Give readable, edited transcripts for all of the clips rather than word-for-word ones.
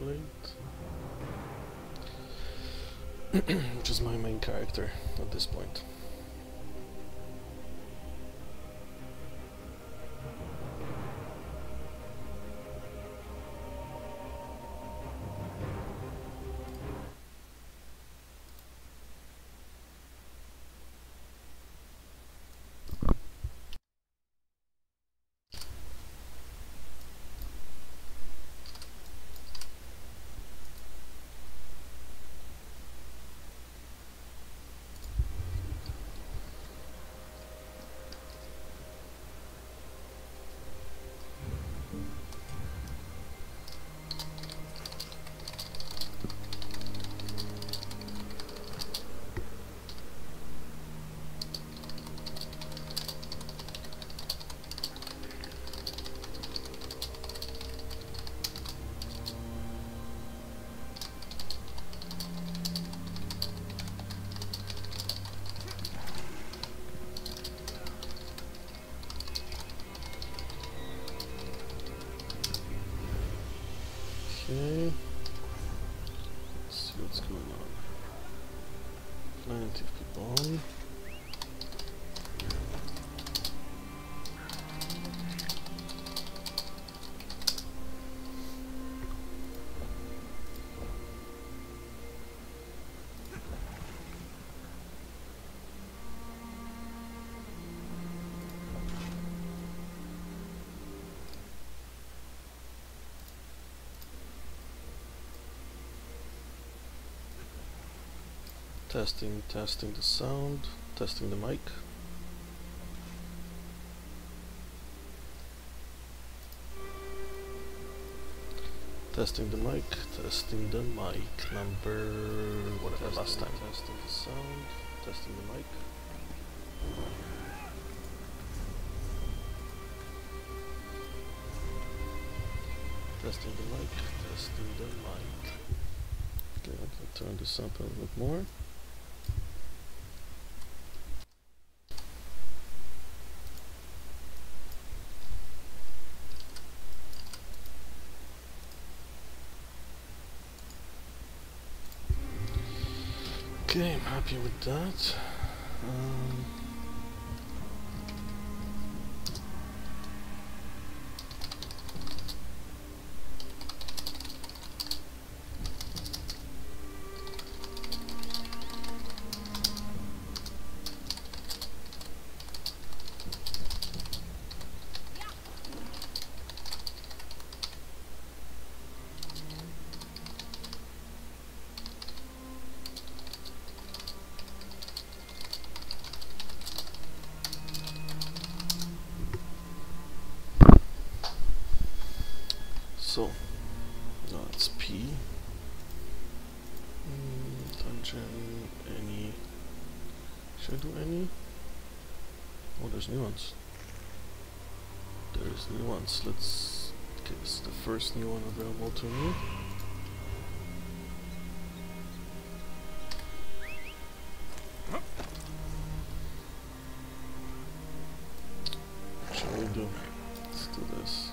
Blade. Which is my main character at this point. Okay, let's see what's going on. Plenty of people on. Testing the sound, testing the mic. Testing the mic, number whatever last time. Testing the sound, testing the mic. Testing the mic, testing the mic. Okay, I can turn this up a little bit more. Okay, I'm happy with that. So, now it's P. Dungeon, any. Should I do any? Oh, there's new ones. There's new ones. Let's guess the first new one available to me. What shall we do? Let's do this.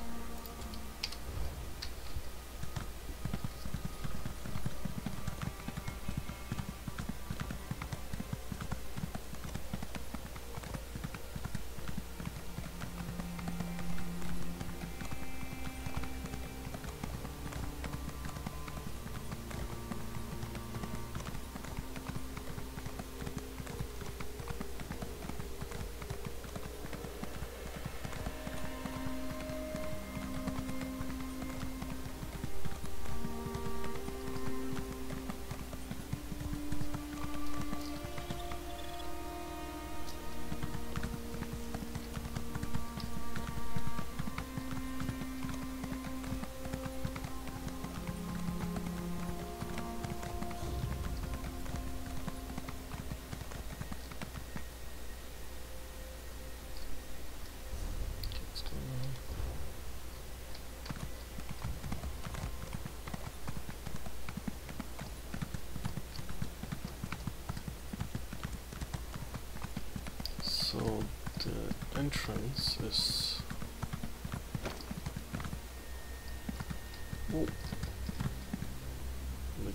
So the entrance is... Oh.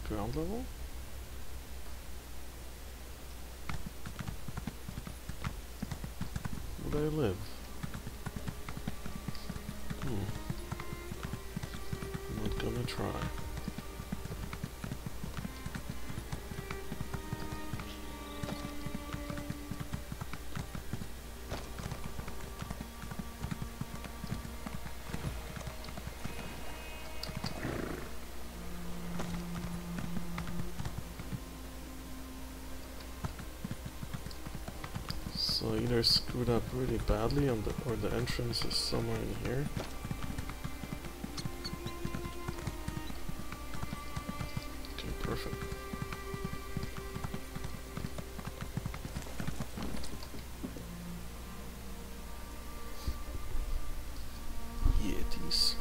Ground level? Would I live? I'm not gonna try. So either screwed up really badly on or the entrance is somewhere in here. Okay, perfect. Yetis.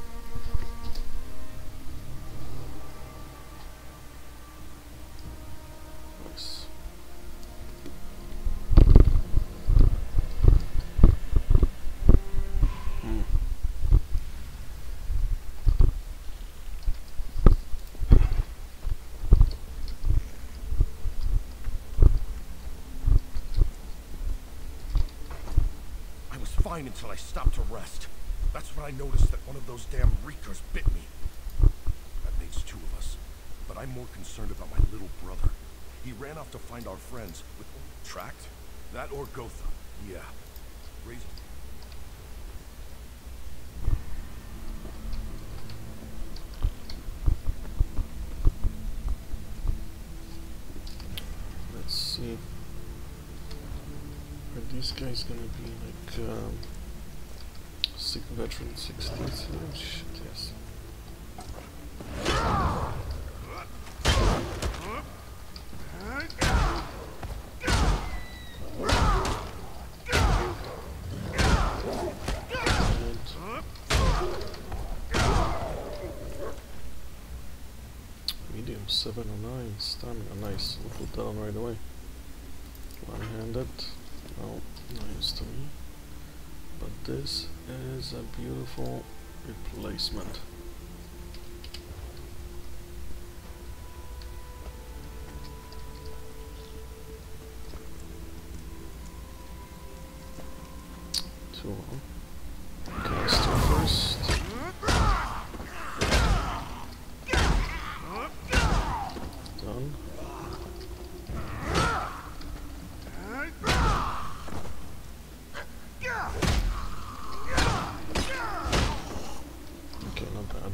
Nice. Fine until I stopped to rest. That's when I noticed that one of those damn reekers bit me. That makes two of us. But I'm more concerned about my little brother. He ran off to find our friends with... Tracked? That or Gotha. Yeah. Raised... Let's see. Are these guys gonna be like sick veteran 60s? Oh shit, yes. Medium 709 stamina, nice. We'll put that on right away. One-handed. No, no use to me. But this is a beautiful replacement. Too long. Cast first. Done. Okay, not bad.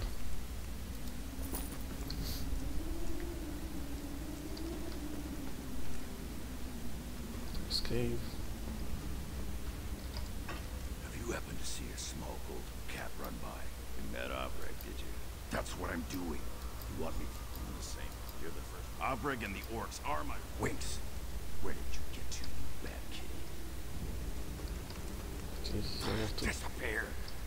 This cave. Have you happened to see a small golden cat run by? You met Obrig, did you? That's what I'm doing. You want me to do the same? You're the first. Obrig and the orcs are my... Winks. Where did you get to, you bad kitty? Jesus, I have to... Disappear!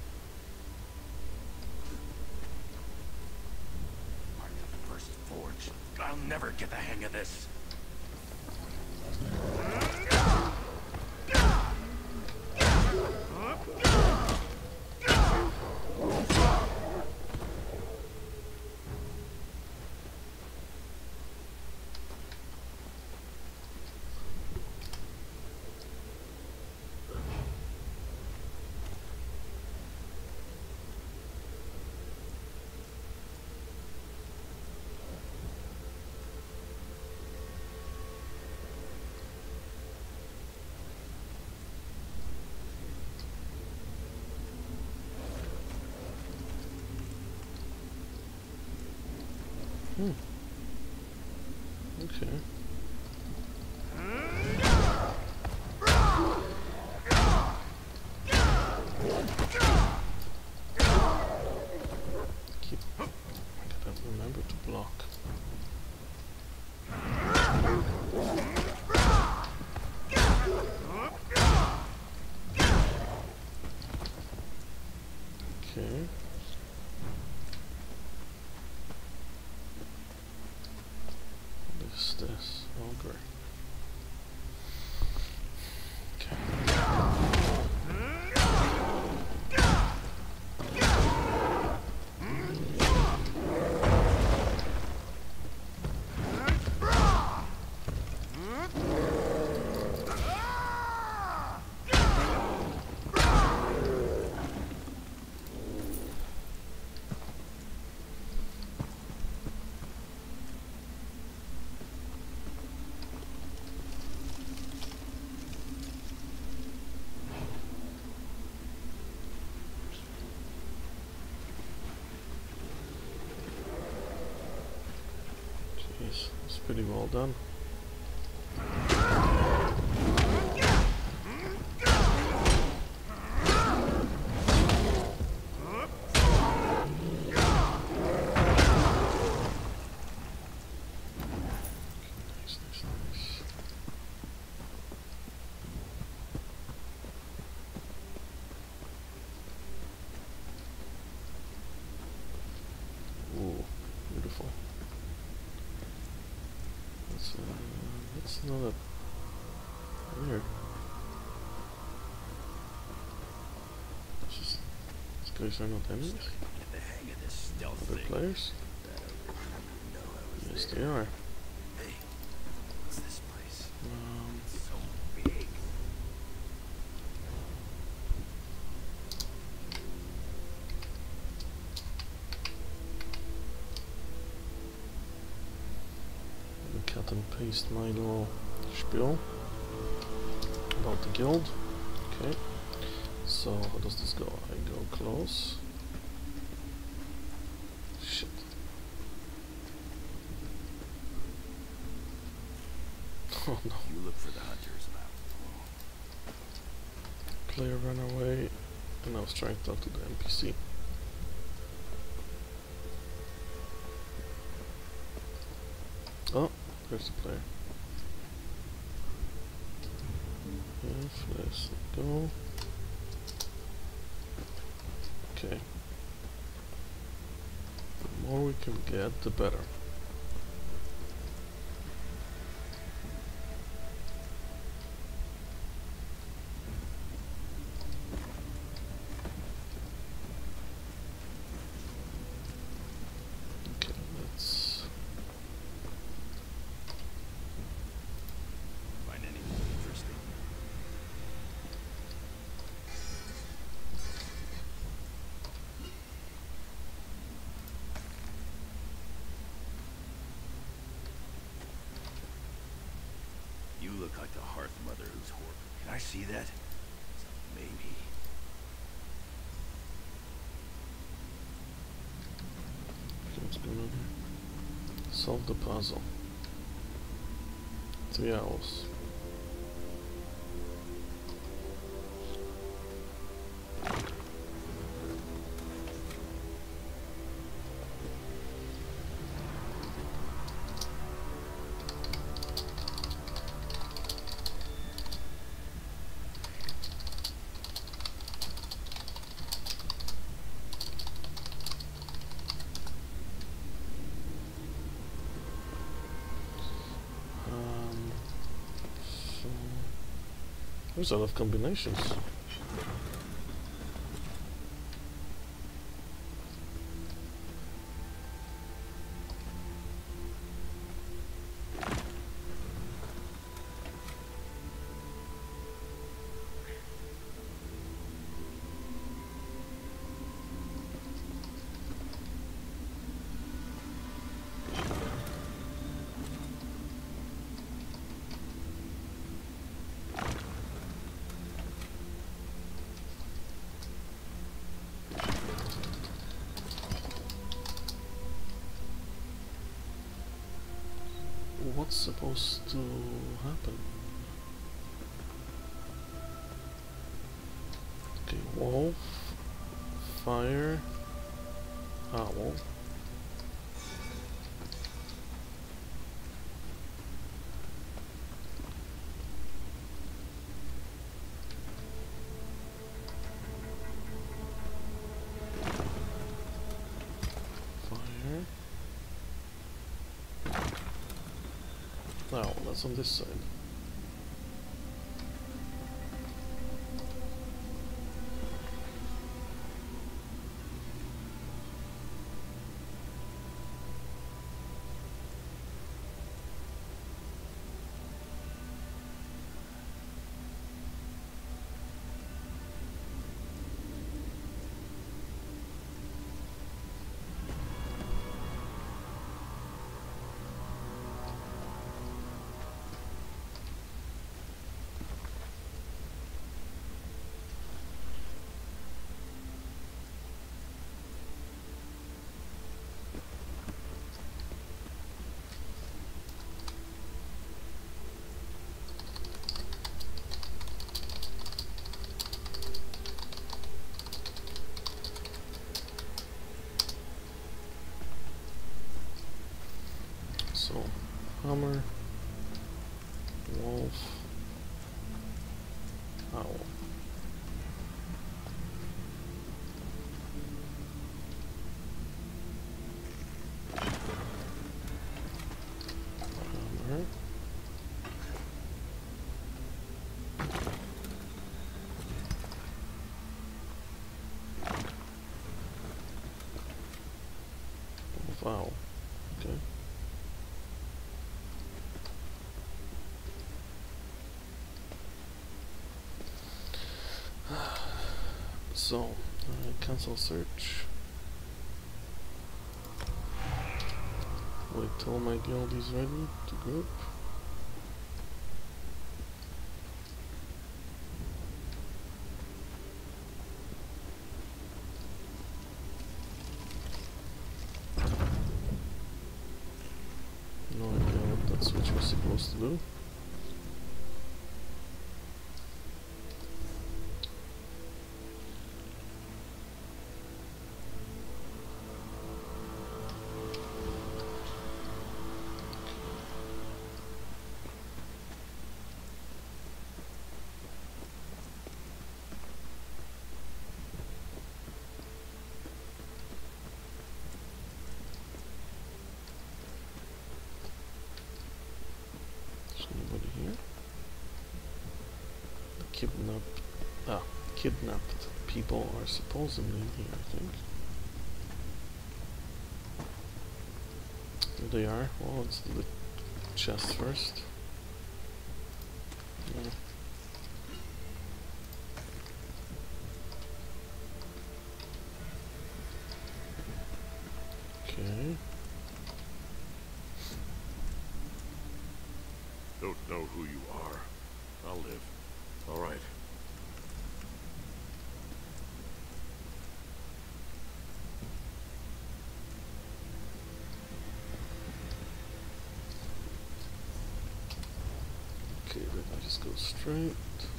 Mark of the first forge. I'll never get the hang of this. Okay. Keep... I gotta remember to block. Okay. What is this? Oh, great. pretty well done. Nice, nice, nice. Ooh, beautiful. That's not a weird. These guys are not enemies? Get the hang of this stealth Other thing. players? No, I was Yes, there. they are. Hey, what's this place? Um, It's so big. let me cut and paste my little spiel about the guild. Okay, so how does this go? I go close. Shit. Oh no. You look for the hunter's map. Player ran away and I was trying to talk to the NPC. Oh, there's the player. If let's go. Okay. The more we can get, the better. Okay, let's. Find anything interesting? You look like the Hearth Mother who's horrible. Can I see that? Maybe. What's going on here? Solve the puzzle. 3 hours. So there's a lot of combinations. What's supposed to happen? Okay, wolf, fire, owl. Fire. Owl, that's on this side. So, hammer, wolf, owl. Hammer. Wolf, owl. Okay. So, cancel search. Wait till my guild is ready to group. No idea what that switch was supposed to do. Is anybody here? Kidnapped people are supposedly here, I think. Here they are. Well, let's do the chest first. Yeah. Okay. Don't know who you are. I'll live. All right. Okay, then I just go straight.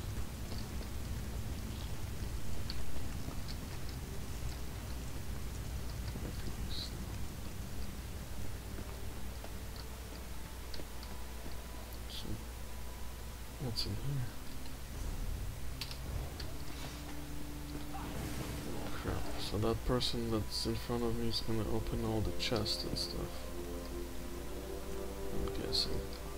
So, what's in here? Oh crap. So that person that's in front of me is gonna open all the chests and stuff. I'm guessing.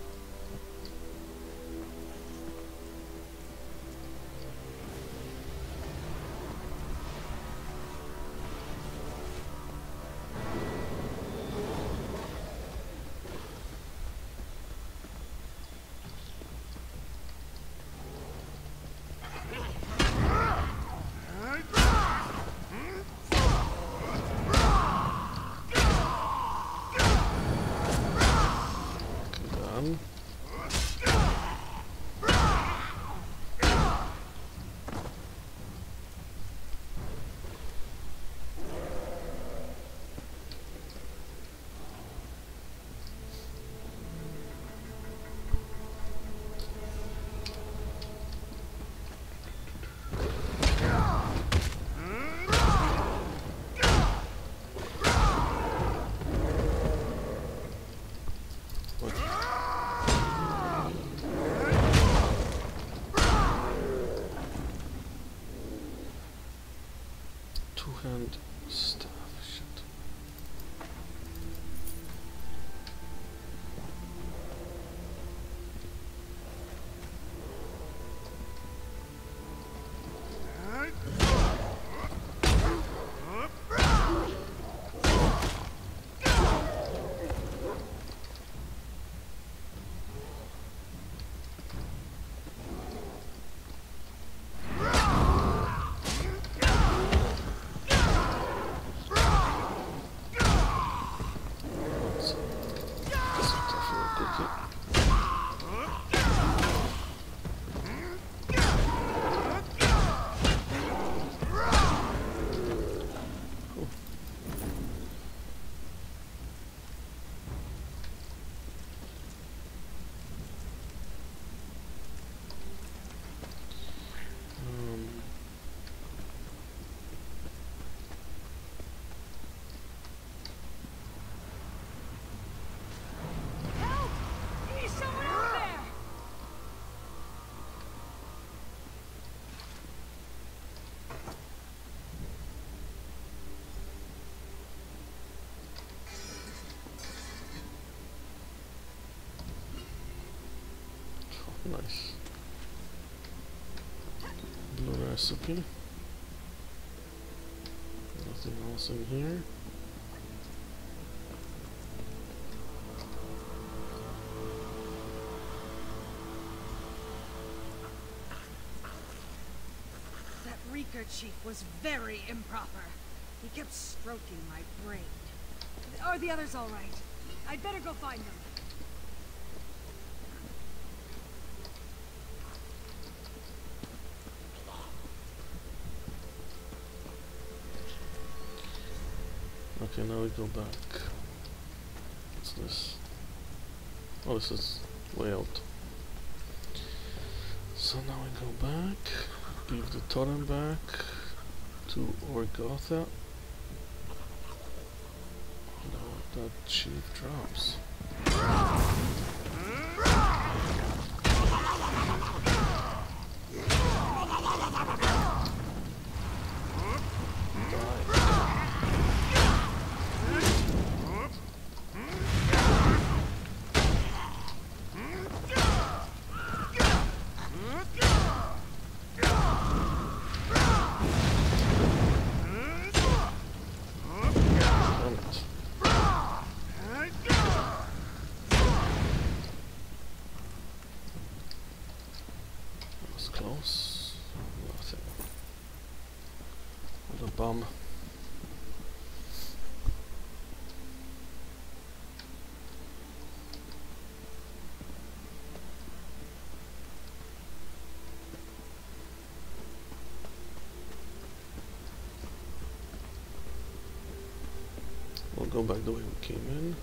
Done. Two-hand staff, shit. Nice. Blue recipe. Nothing else in here. That Reeker chief was very improper. He kept stroking my brain. Are the others all right? I'd better go find them. Okay, now we go back. What's this? Oh, this is way out. So now we go back, give the totem back to Orgotha. Now that chief drops. Close. Nothing. What a bum. We'll go back the way we came in.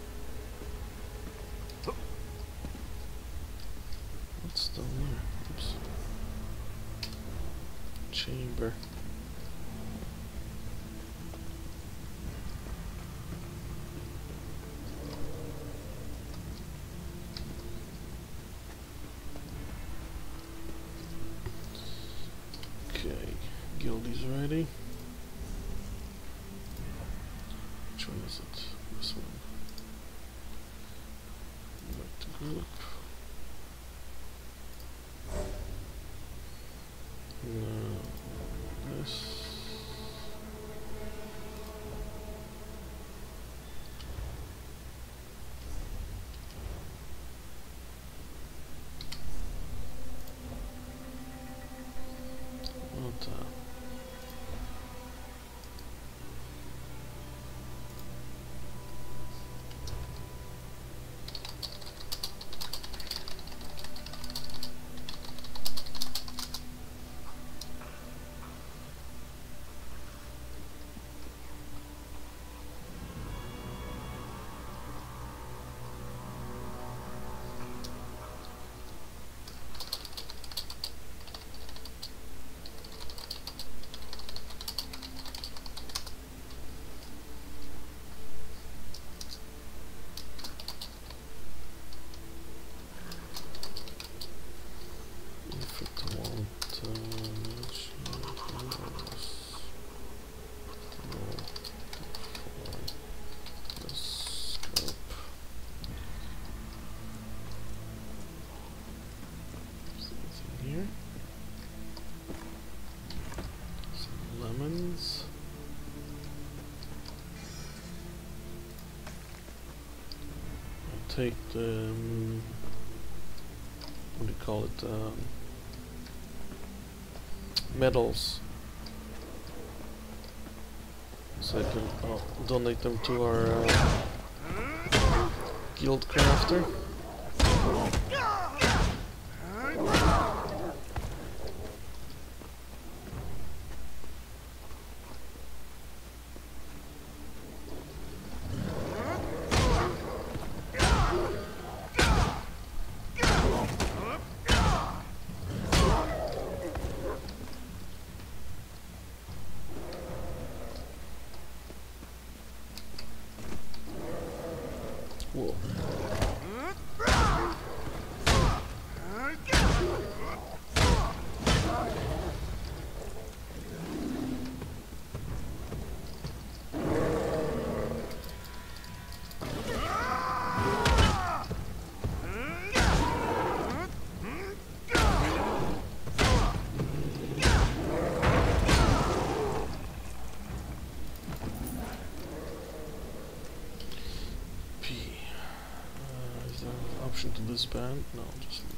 What's down there? Oops. Chamber. Okay, Gildy's ready. Which one is it? This one. Back to group. No, this. What? If it won't match the scope. Is there anything here? Some lemons. I'll take the what do you call it? Medals, so I can donate them to our guild crafter. Whoa. this bad? No, just leave.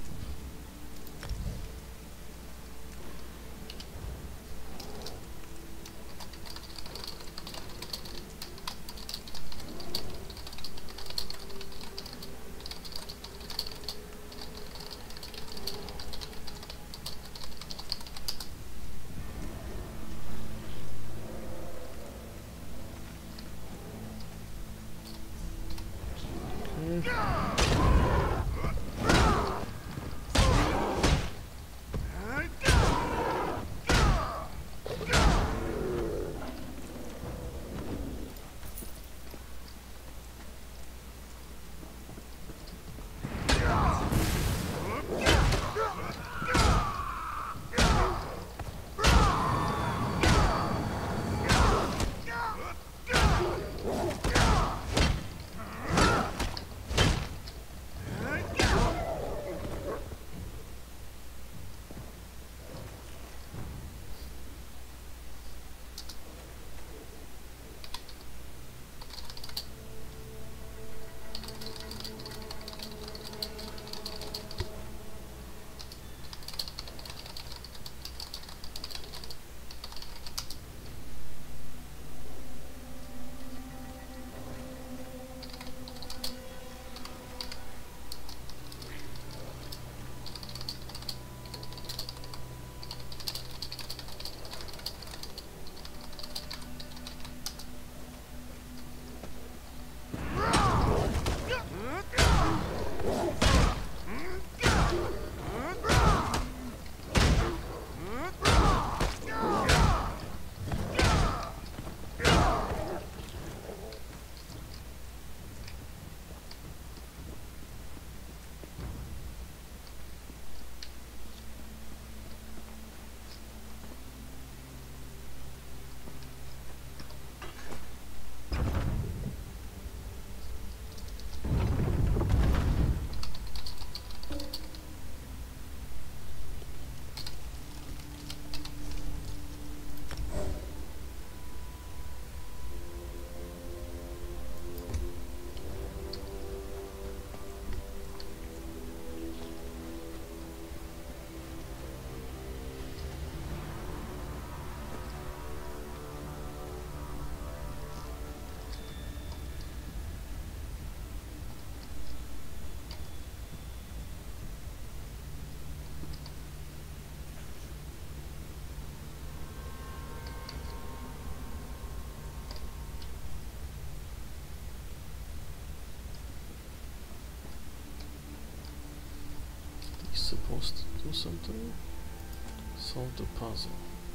Supposed to do something? Solve the puzzle.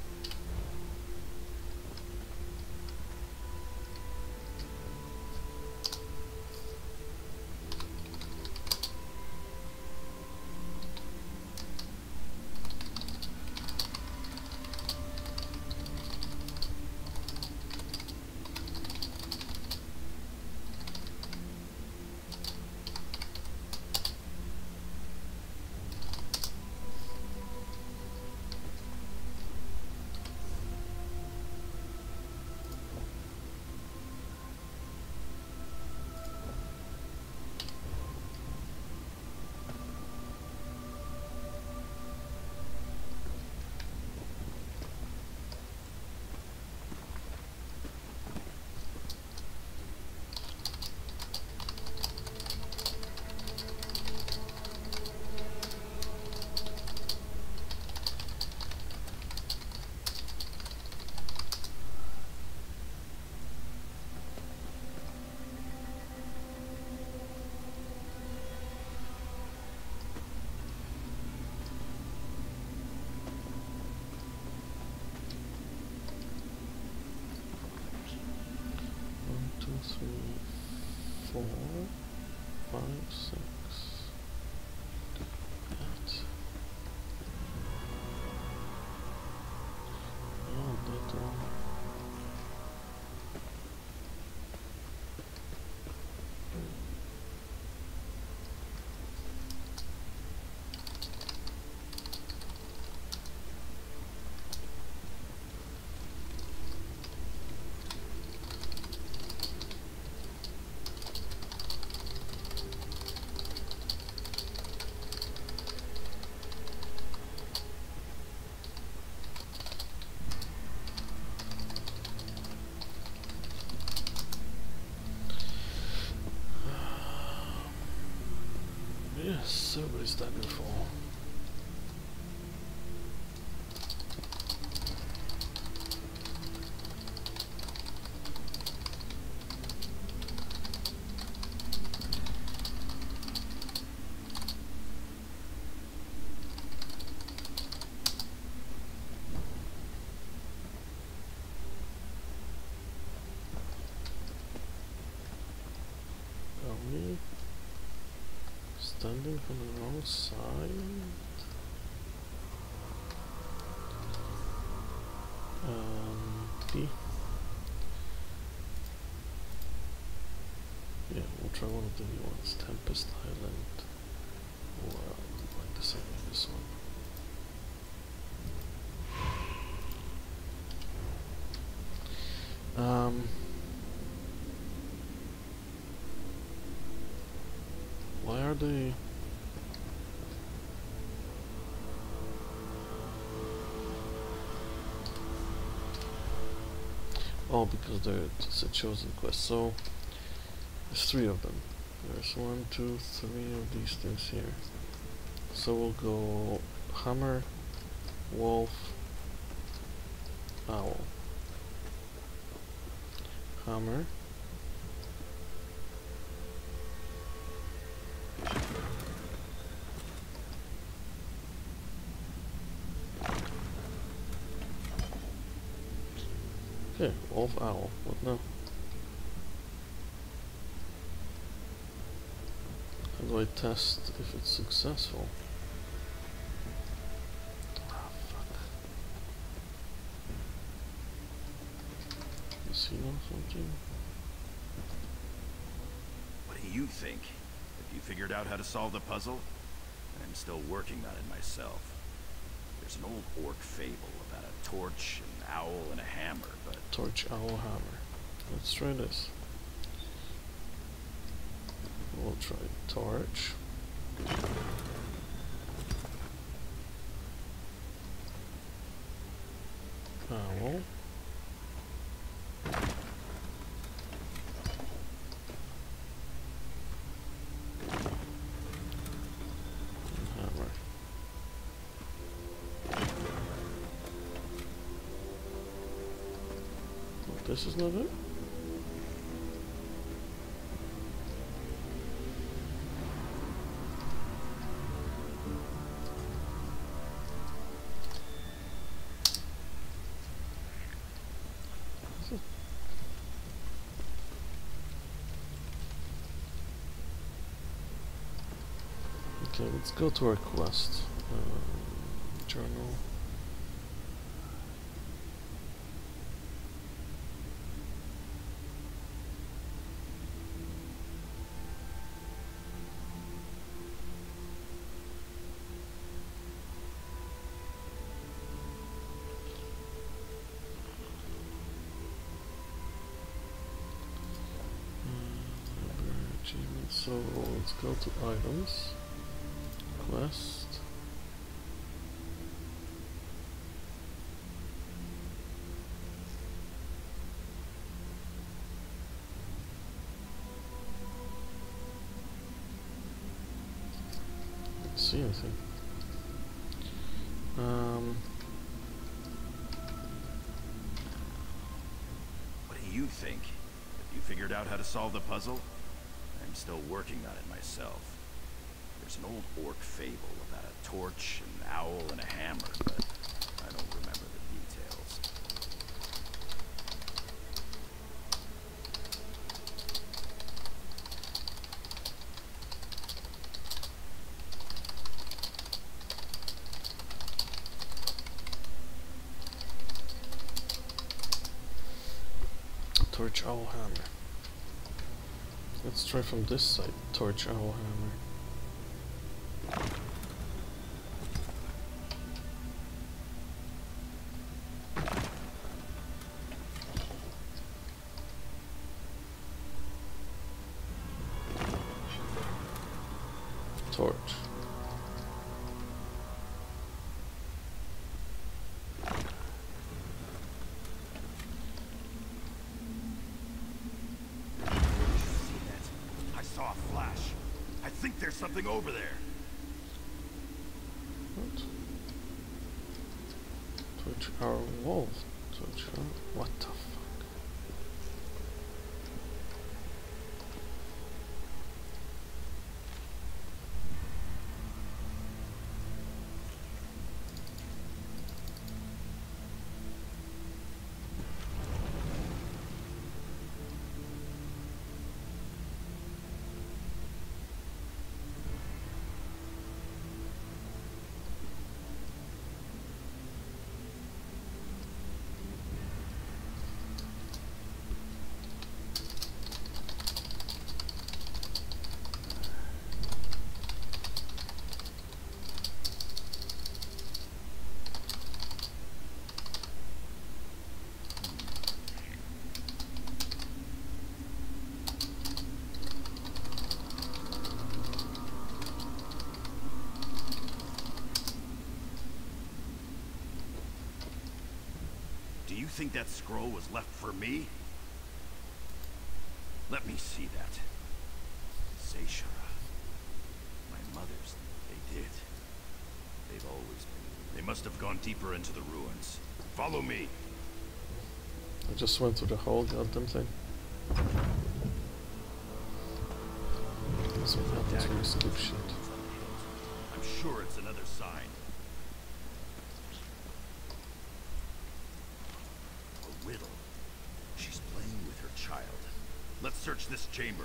Three, 4, 5, 6. That. Oh, that one. So everybody's standing for. Me standing on the wrong side. B. Yeah, we'll try one of the new ones. Tempest Island. Or like the same as this one. Why are they? Oh, because it's a chosen quest. So there's 3 of them. There's 1, 2, 3 of these things here. So we'll go hammer, wolf, owl. Hammer. Okay, wolf, owl. What now? How do I test if it's successful? Ah, fuck. Does he know something? What do you think? Have you figured out how to solve the puzzle? I'm still working on it myself. There's an old orc fable about a torch, an owl, and a hammer, but... Torch, owl, hammer. Let's try this. We'll try torch. Owl. This is not it? Okay, let's go to our quest. Journal. So let's go to items, quest. Let's see anything. What do you think? Have you figured out how to solve the puzzle? I'm still working on it myself. There's an old orc fable about a torch, an owl, and a hammer, but I don't remember the details. Torch, owl, hammer. Let's try from this side. Torch, owl, hammer. Torch. Something over there. our wall torture. What the fuck? Do you think that scroll was left for me? Let me see that. Seishara. My mother's. They did. They've always been. They must have gone deeper into the ruins. Follow me. I just went through the whole goddamn thing. That's what happens when you skip shit. I'm sure it's another sign. A riddle. She's playing with her child. Let's search this chamber.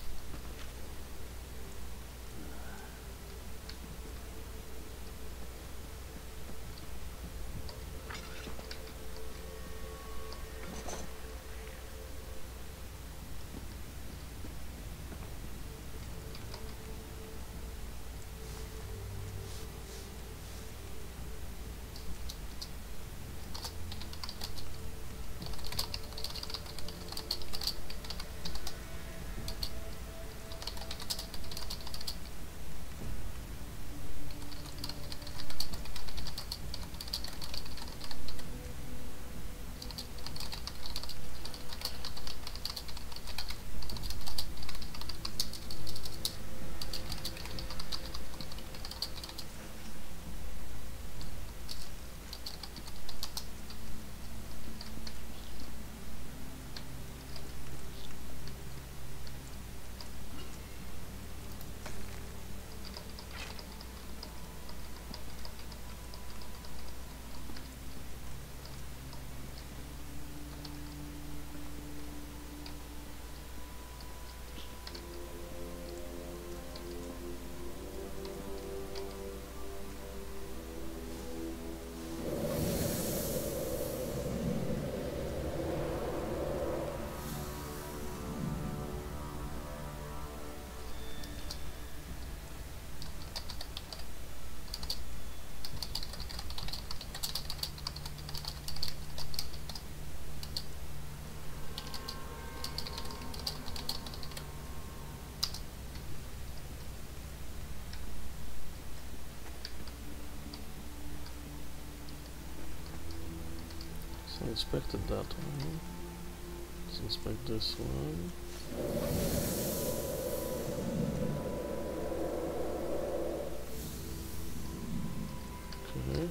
So I inspected that one. Let's inspect this one. Okay.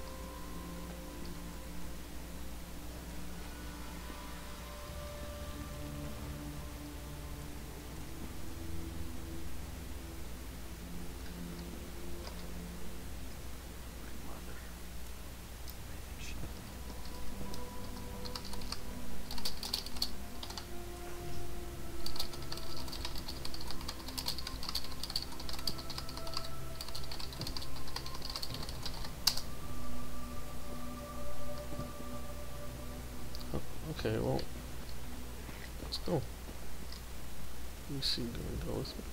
Okay, well, let's go. Let me see, do I go with me?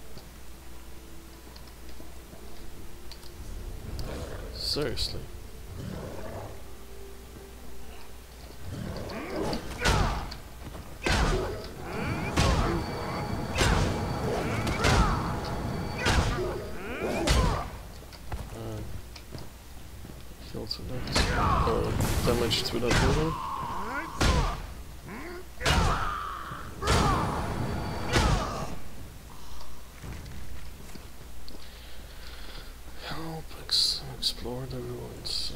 Seriously. health with that. Or damage to that rather. Help explore the ruins.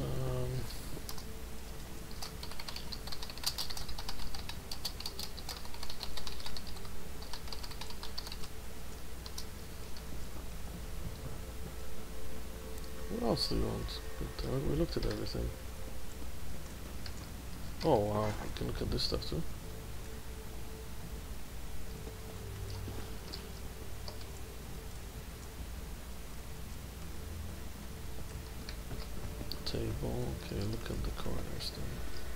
What else do you want? But, we looked at everything. Oh wow, I can look at this stuff too. Table, okay, look at the corners then.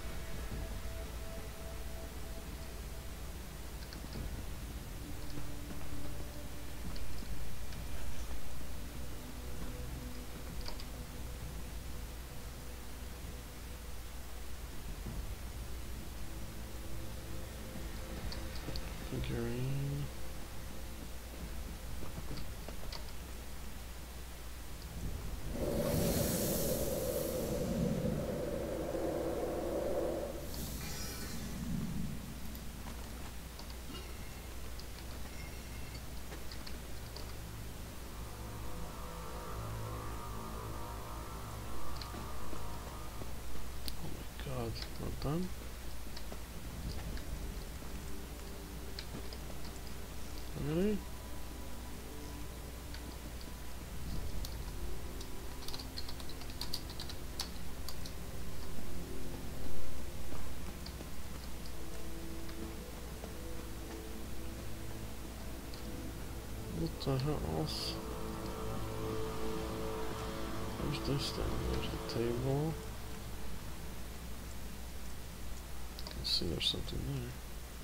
Figurine. God, not done. Really? What the hell else? Where's this then? There's the table. Let's see, there's something there.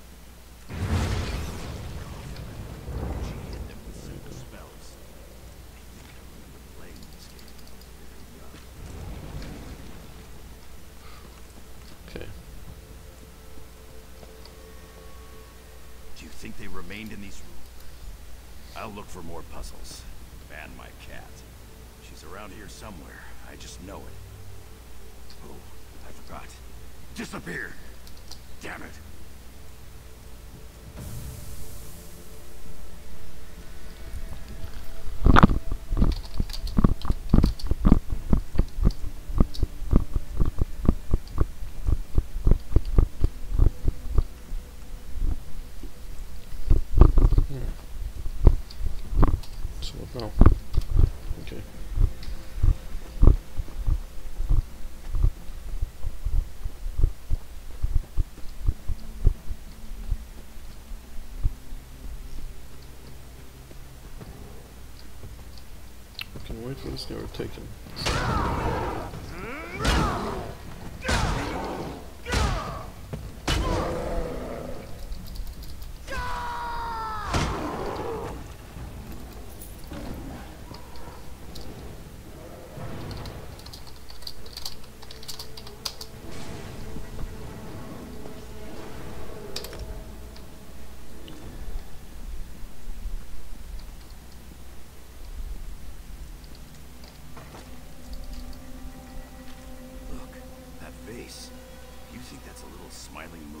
Do you think they remained in these rooms? I'll look for more puzzles. And my cat. She's around here somewhere. I just know it. Oh, I forgot. Disappeared! Damn it! No. Okay. I can wait for this guy to take him. You think that's a little smiling moon?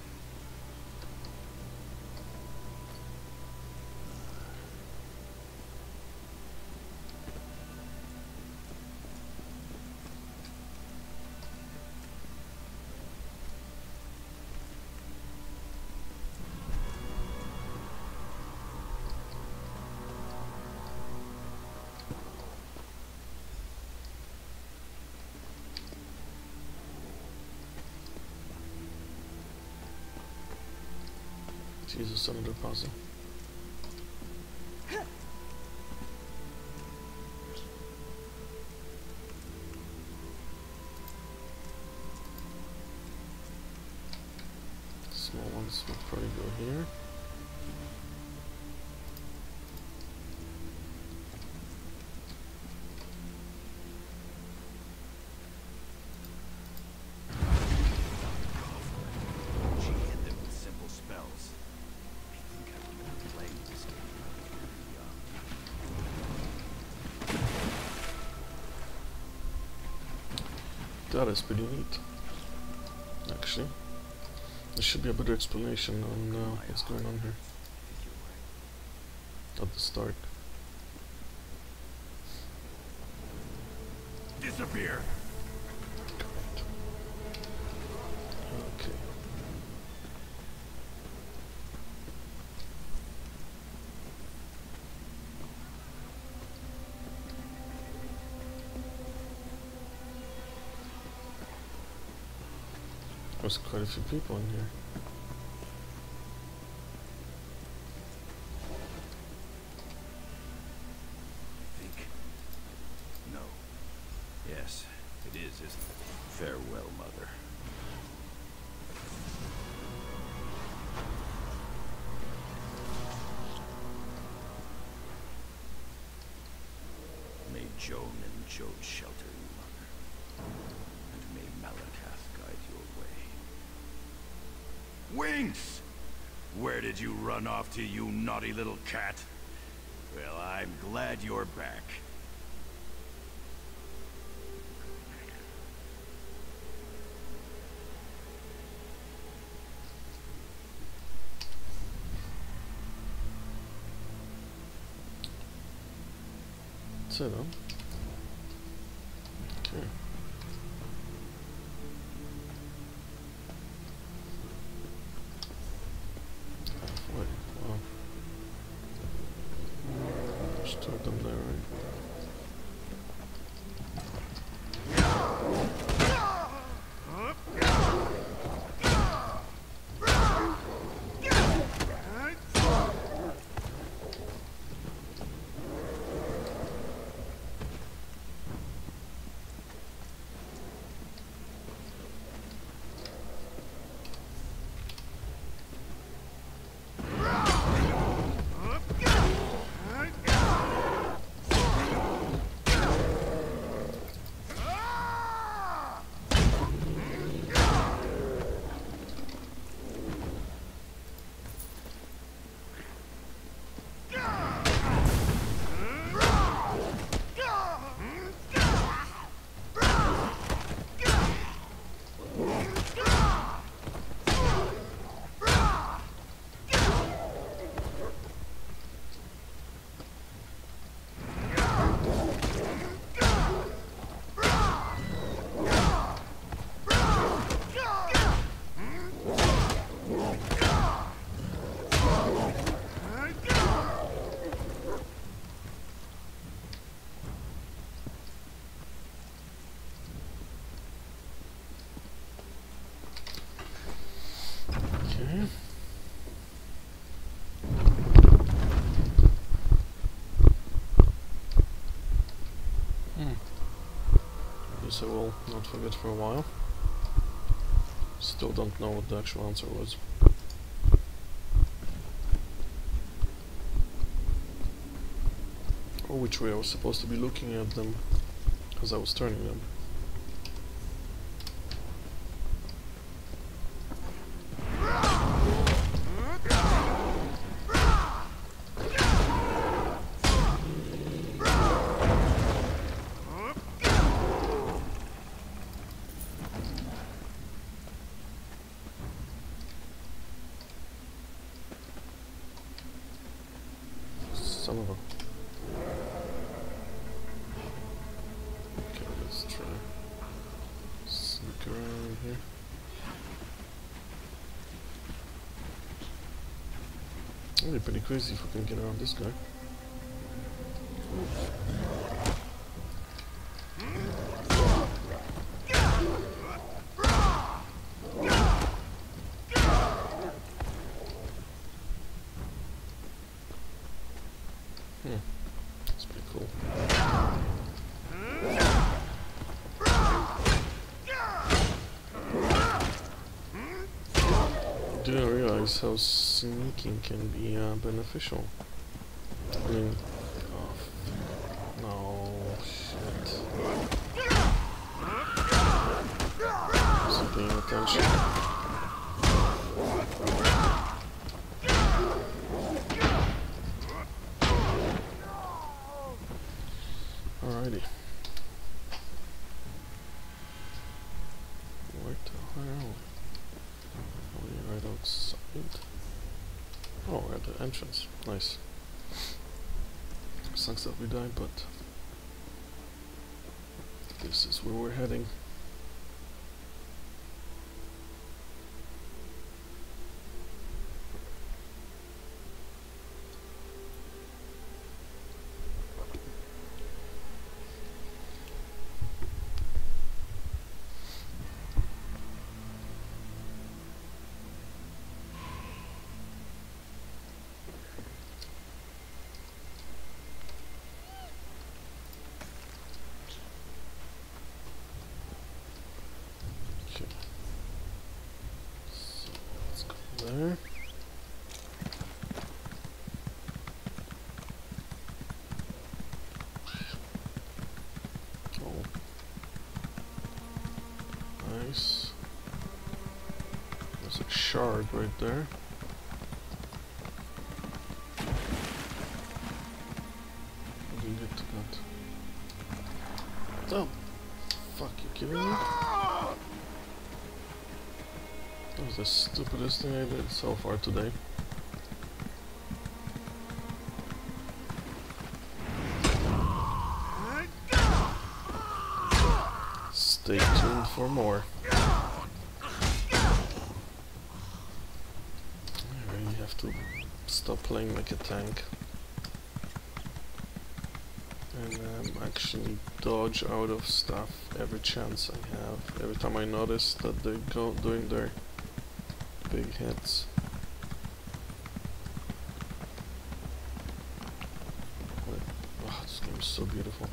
Jesus, another puzzle. Small ones will probably go here. That is pretty neat, actually. There should be a better explanation on what's going on here at the start. Disappear! Okay. There's quite a few people in here. Think? No. Yes, it is, isn't it? Farewell, Mother. May Joan and Jode shelter you, Mother. And may Malakath guide your way. Winks! Where did you run off to, you naughty little cat? Well, I'm glad you're back. That's it, huh? Okay. Halfway. Wow. There's two of them there, right? Okay. Guess I will not forget for a while. Still don't know what the actual answer was. Or which way I was supposed to be looking at them as I was turning them. Son of a... Okay, let's try sneak around here. It'll be pretty crazy if we can get around this guy. That's pretty cool. Didn't realize how sneaking can be beneficial. I mean, oh, no, shit. Wasn't paying attention. Alrighty. options. Nice. Sucks that we died, but this is where we're heading. There. Oh. Nice. There's a shard right there. What do you get to that? Oh! Fuck, you kidding me? That was the stupidest thing I did so far today. Stay tuned for more. I really have to stop playing like a tank and actually dodge out of stuff every chance I have. Every time I notice that they go doing their big hits. Oh, this game is so beautiful.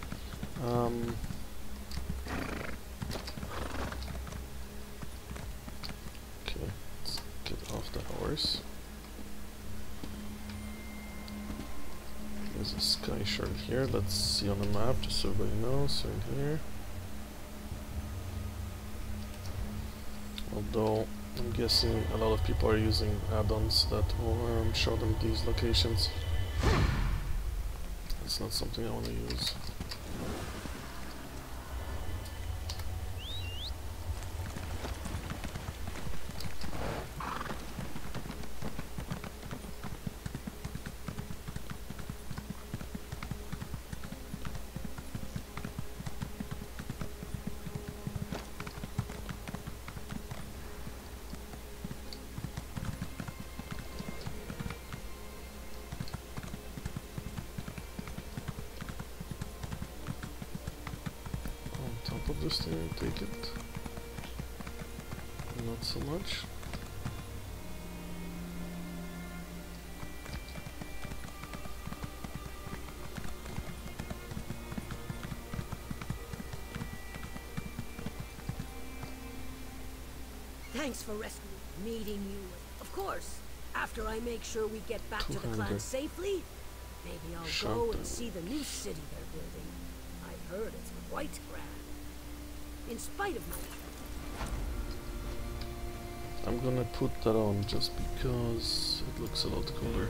Okay, let's get off the horse. There's a sky shard here. Let's see on the map, just so everybody knows. Right here. Although I'm guessing a lot of people are using add-ons that will show them these locations. It's not something I want to use. Of this thing, take it. Not so much. Thanks for rescuing, meeting you. Of course, after I make sure we get back to the clan safely, maybe I'll go and see the new city they're building. I've heard it's quite grand. In spite of my... I'm gonna put that on just because it looks a lot cooler.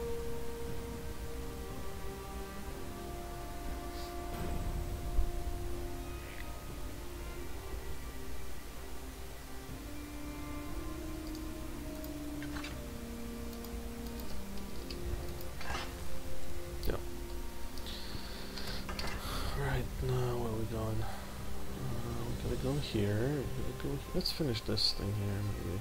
Yeah. Right, now where are we going? We gotta go here. Let's finish this thing here, maybe.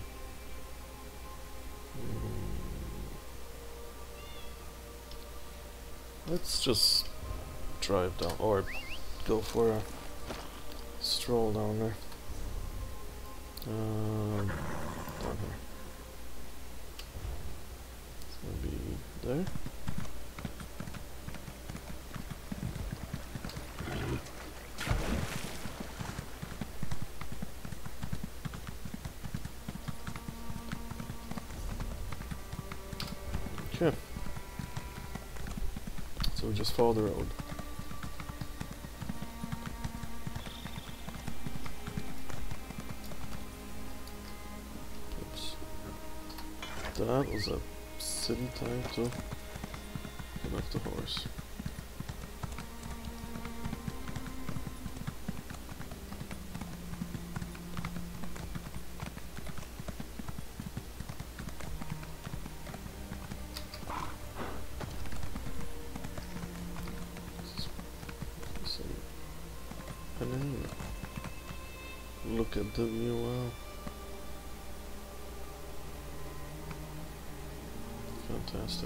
Let's just drive down, or go for a stroll down there. Down here. It's gonna be there. Okay. So we just follow the road. Oops. That was a silly time to get off the horse. Look at the view, wow. Fantastic.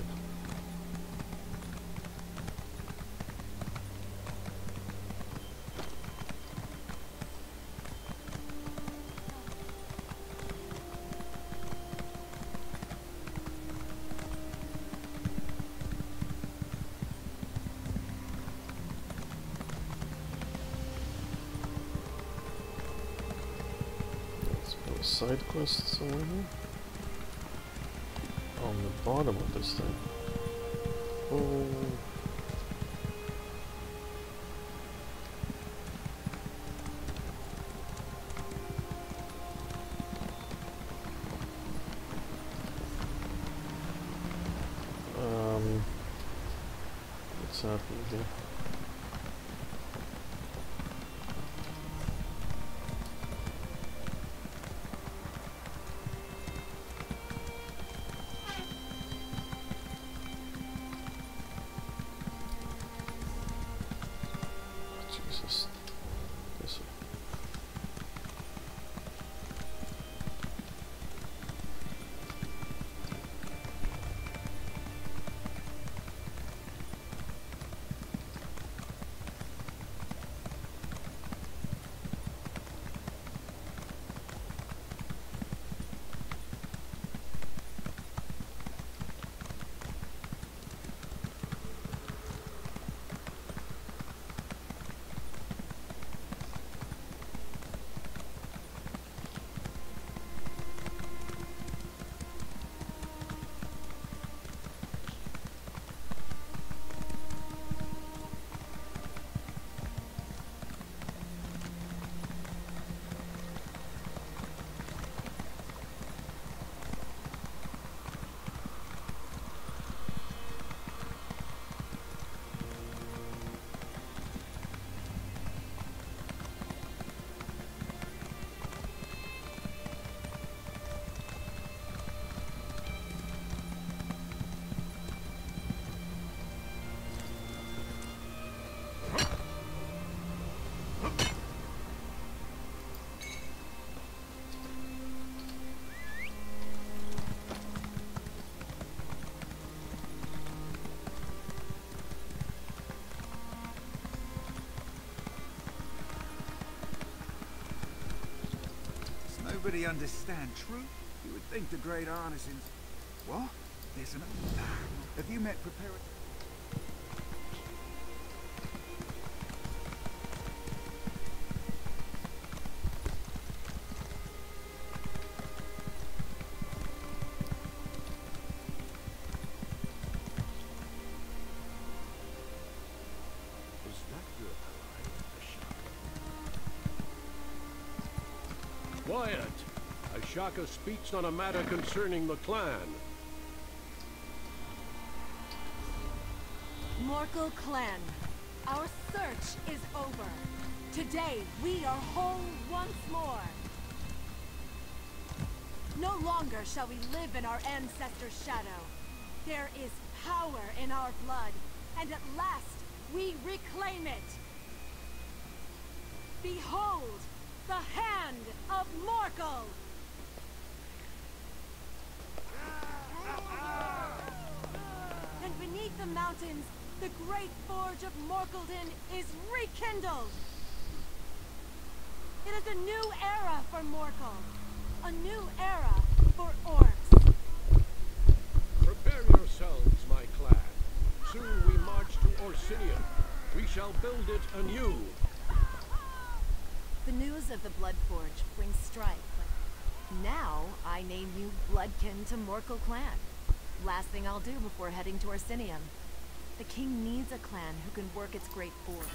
Side quests over here? On the bottom of this thing. Oh. What's happening there? Jesus. This way. Nobody understand truth? You would think the great artisans... What? There's an... Have you met preparing... Was that your ally, Ashaka? Quiet! Ashaka speaks on a matter concerning the clan. Morkel clan, our search is over. Today, we are whole once more. No longer shall we live in our ancestors' shadow. There is power in our blood, and at last, we reclaim it. Behold, the hand of Morkel! And beneath the mountains, the great forge of Morkeldin is rekindled! It is a new era for Morkel. A new era for orcs. Prepare yourselves, my clan. Soon we march to Orsinium. We shall build it anew. The news of the Blood Forge brings strife, but now I name you Bloodkin to Morkel clan. Last thing I'll do before heading to Orsinium. The king needs a clan who can work its great forge.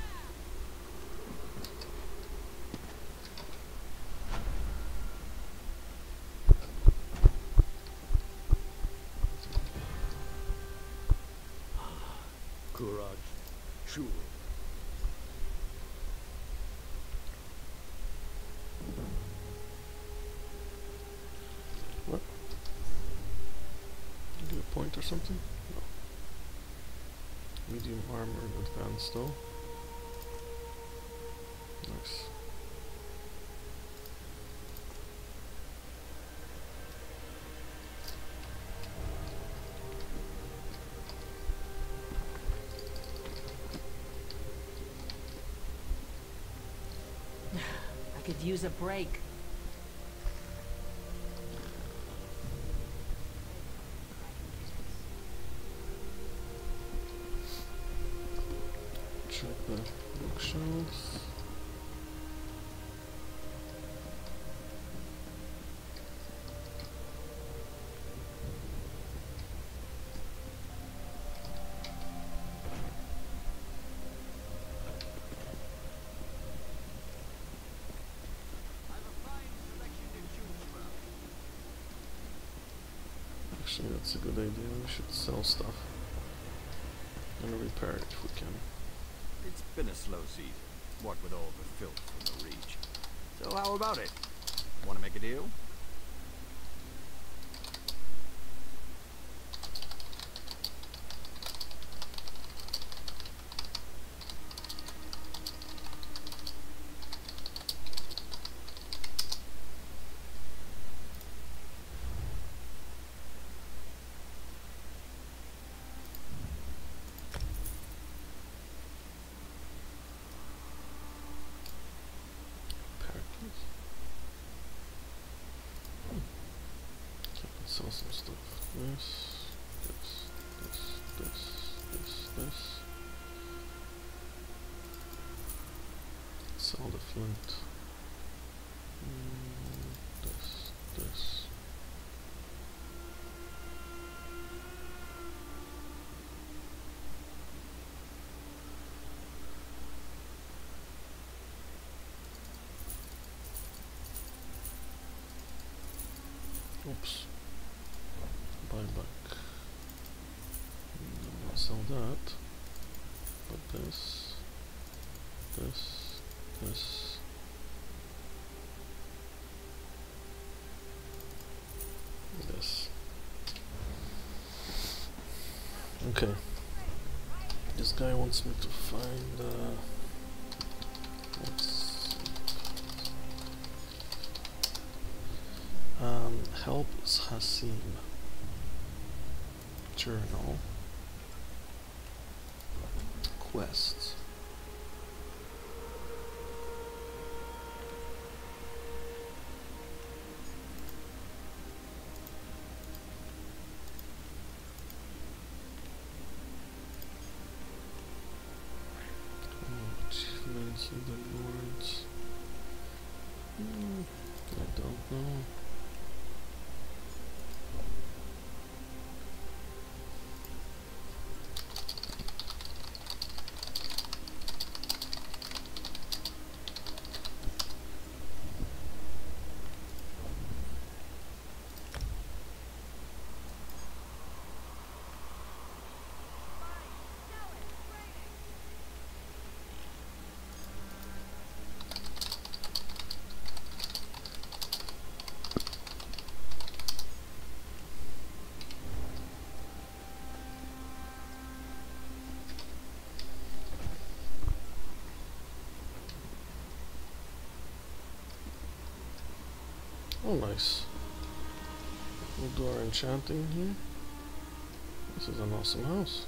Courage, sure. What? Do a point or something? No. Medium armor, advanced though. Nice. could use a break. Check the bookshelves. Actually, that's a good idea. We should sell stuff and repair it if we can. It's been a slow season, what with all the filth from the Reach. So how about it? Want to make a deal? Sell some stuff. This. Sell the flint. This. Oops. Buy back. I'll sell that. But this. Okay. This guy wants me to find help Hassim. Journal. Quests. Achievements of the lords. I don't know. Oh, nice. We'll do our enchanting here. This is an awesome house.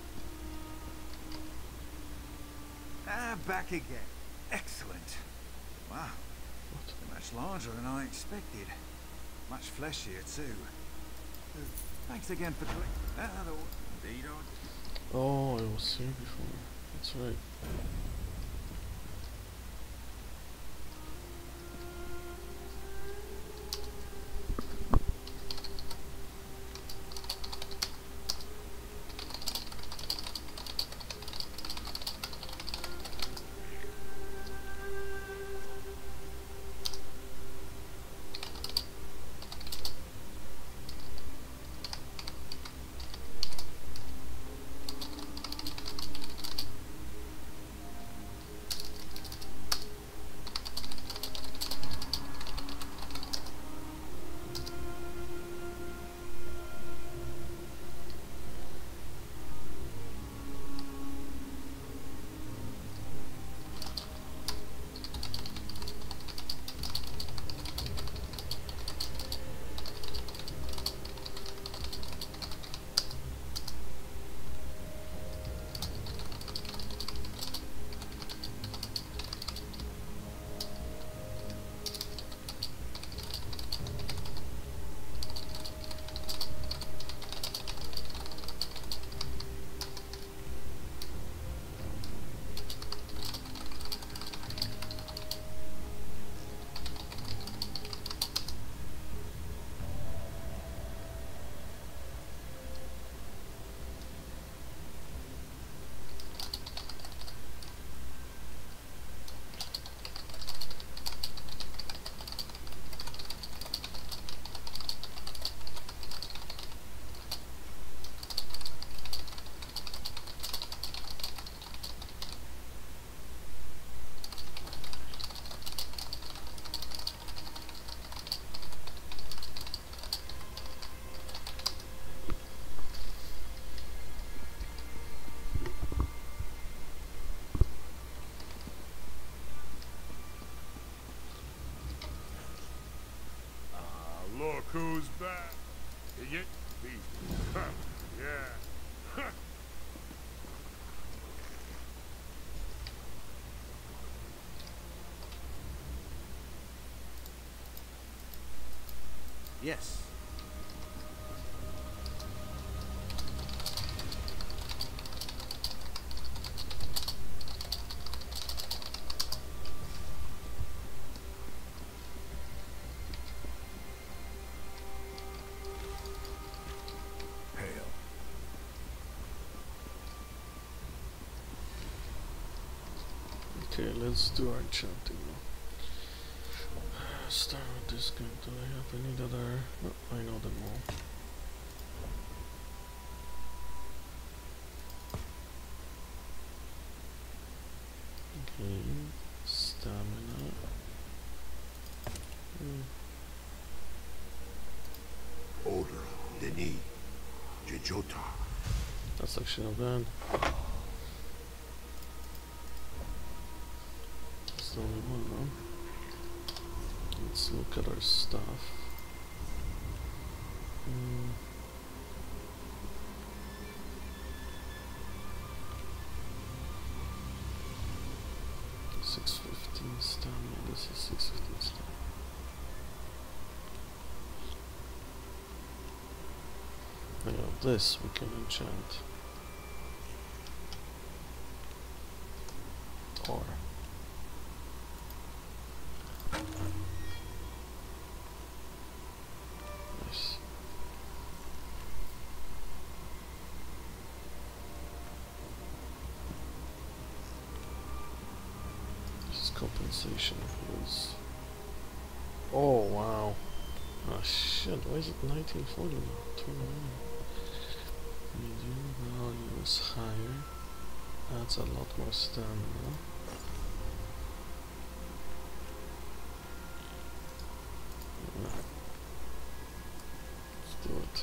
Ah, back again. Excellent. Wow. What? Much larger than I expected. Much fleshier too. Thanks again for collecting. Indeed, Oh, I was here before. That's right. who's back? You get me? Huh. Yeah. Huh. Yes. Hail. Okay, let's do our chanting now. Start with this game. Do I have any that are... No, I know them all. Okay, stamina. Odor, Denis, Jejota. That's actually not bad. That's the only one though. Let's look at our stuff. Mm. 615 stamina. This is 615 stamina. Now this we can enchant. Or nice. This is compensation is. Oh wow. Oh shit, why is it 1940 now? 29. Medium value is higher. Adds a lot more stamina. Let's do it.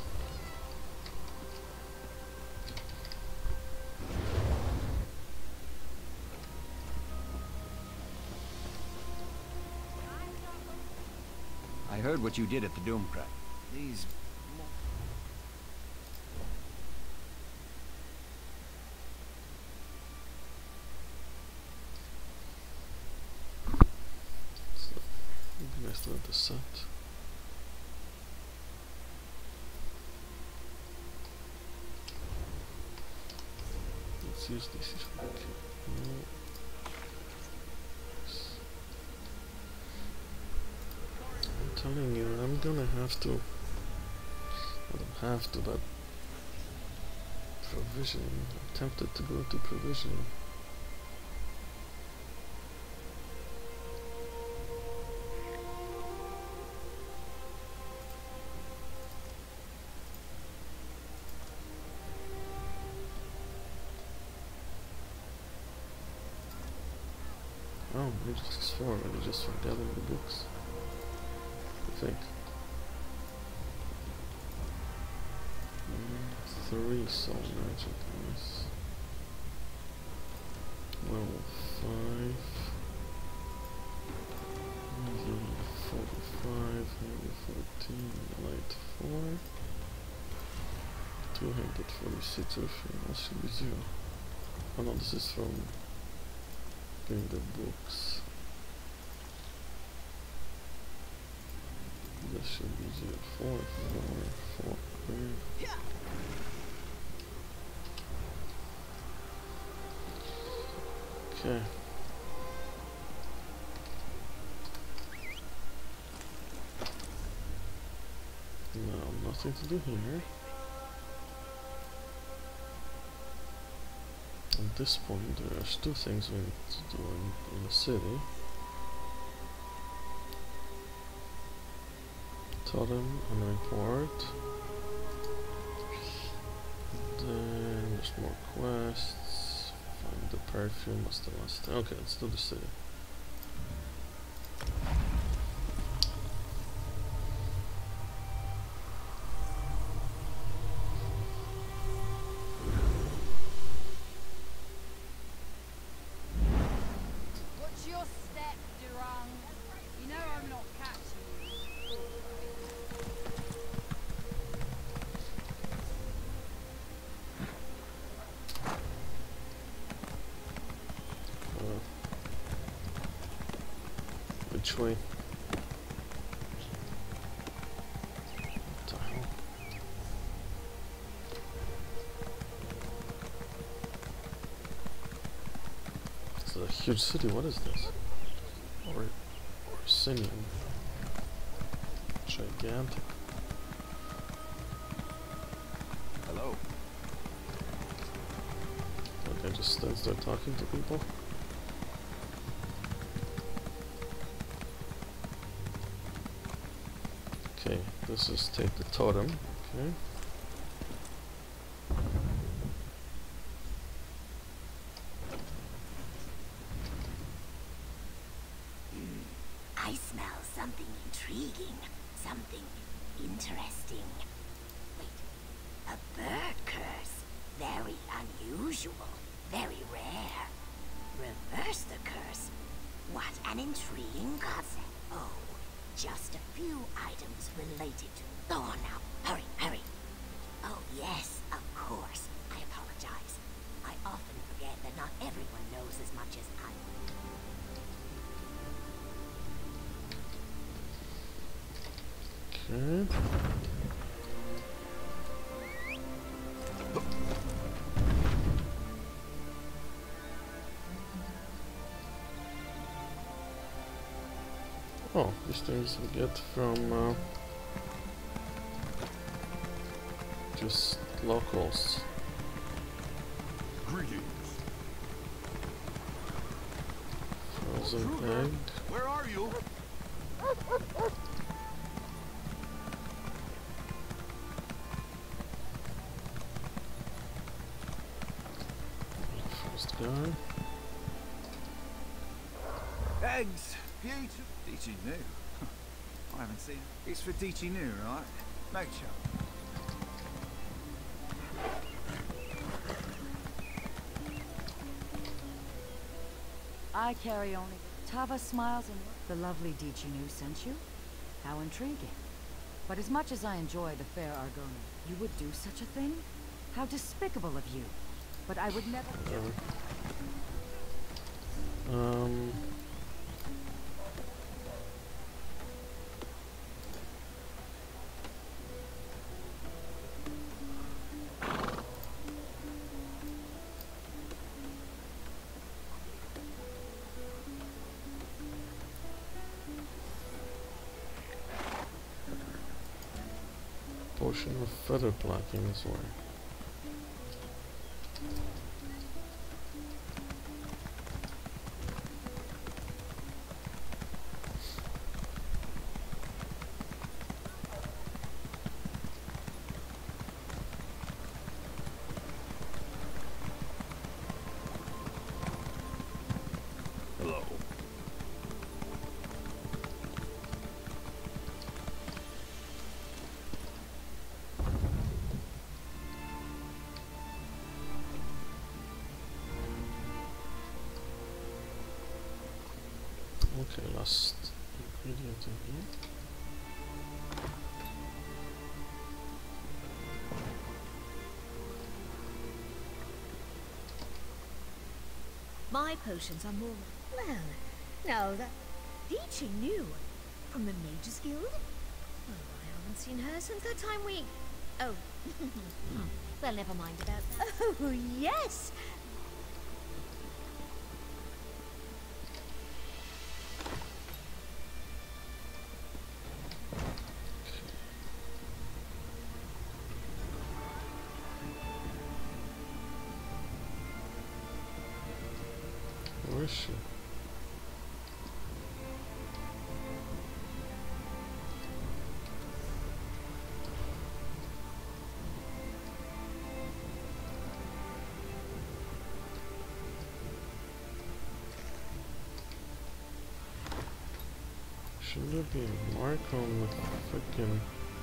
I heard what you did at the Doomcrack. These... So, it'd be nice to have the set. Let's use this. No. I'm telling you, I'm gonna have to. I don't have to, but provisioning. I'm tempted to go to provisioning. Oh, maybe this is 4 already, just for gathering the books. I think. 3 soul magic, nice. Level 5. Level 45, maybe 14, light 4. 246 of that should be 0. Oh no, this is from getting the books. That should be 0. 4, 4, 4. Okay. Now, nothing to do here. At this point, there's 2 things we need to do in the city. Totem and report. Then there's more quests. Find the perfume, what's the last thing? Okay, let's do the city. What's your step, Durang? You know I'm not catching you. which way? What the hell? It's a huge city, what is this? Orsinium. Gigantic. Hello. Okay, just start talking to people. Okay, this is take the totem. Okay. I smell something intriguing, something interesting. Wait, a bird curse. Very unusual, very rare. Reverse the curse. What an intriguing concept. Oh, just a few items related to... Go on now, hurry, hurry. Oh yes, of course. I apologize. I often forget that not everyone knows as much as I do. Okay. Oh, these things we get from just locals. Greetings. Frozen egg. Where are you? First guy. Eggs. Beautiful. Dichi Nu. I haven't seen it. It's for Dichi Nu, right? No chance. I carry only. Tava smiles and the lovely Dichi Nu sent you? How intriguing. But as much as I enjoy the fair Argonian, you would do such a thing? How despicable of you. But I would never... Potion of feather blocking as well. Hello. Okay, last ingredient in here. My potions are more... Well, no, that... Dichi Nu? From the Mages Guild? Oh, I haven't seen her since that time we... Oh. Well, never mind about that. Oh, yes! Where is she? Shouldn't there be a mark on the frickin'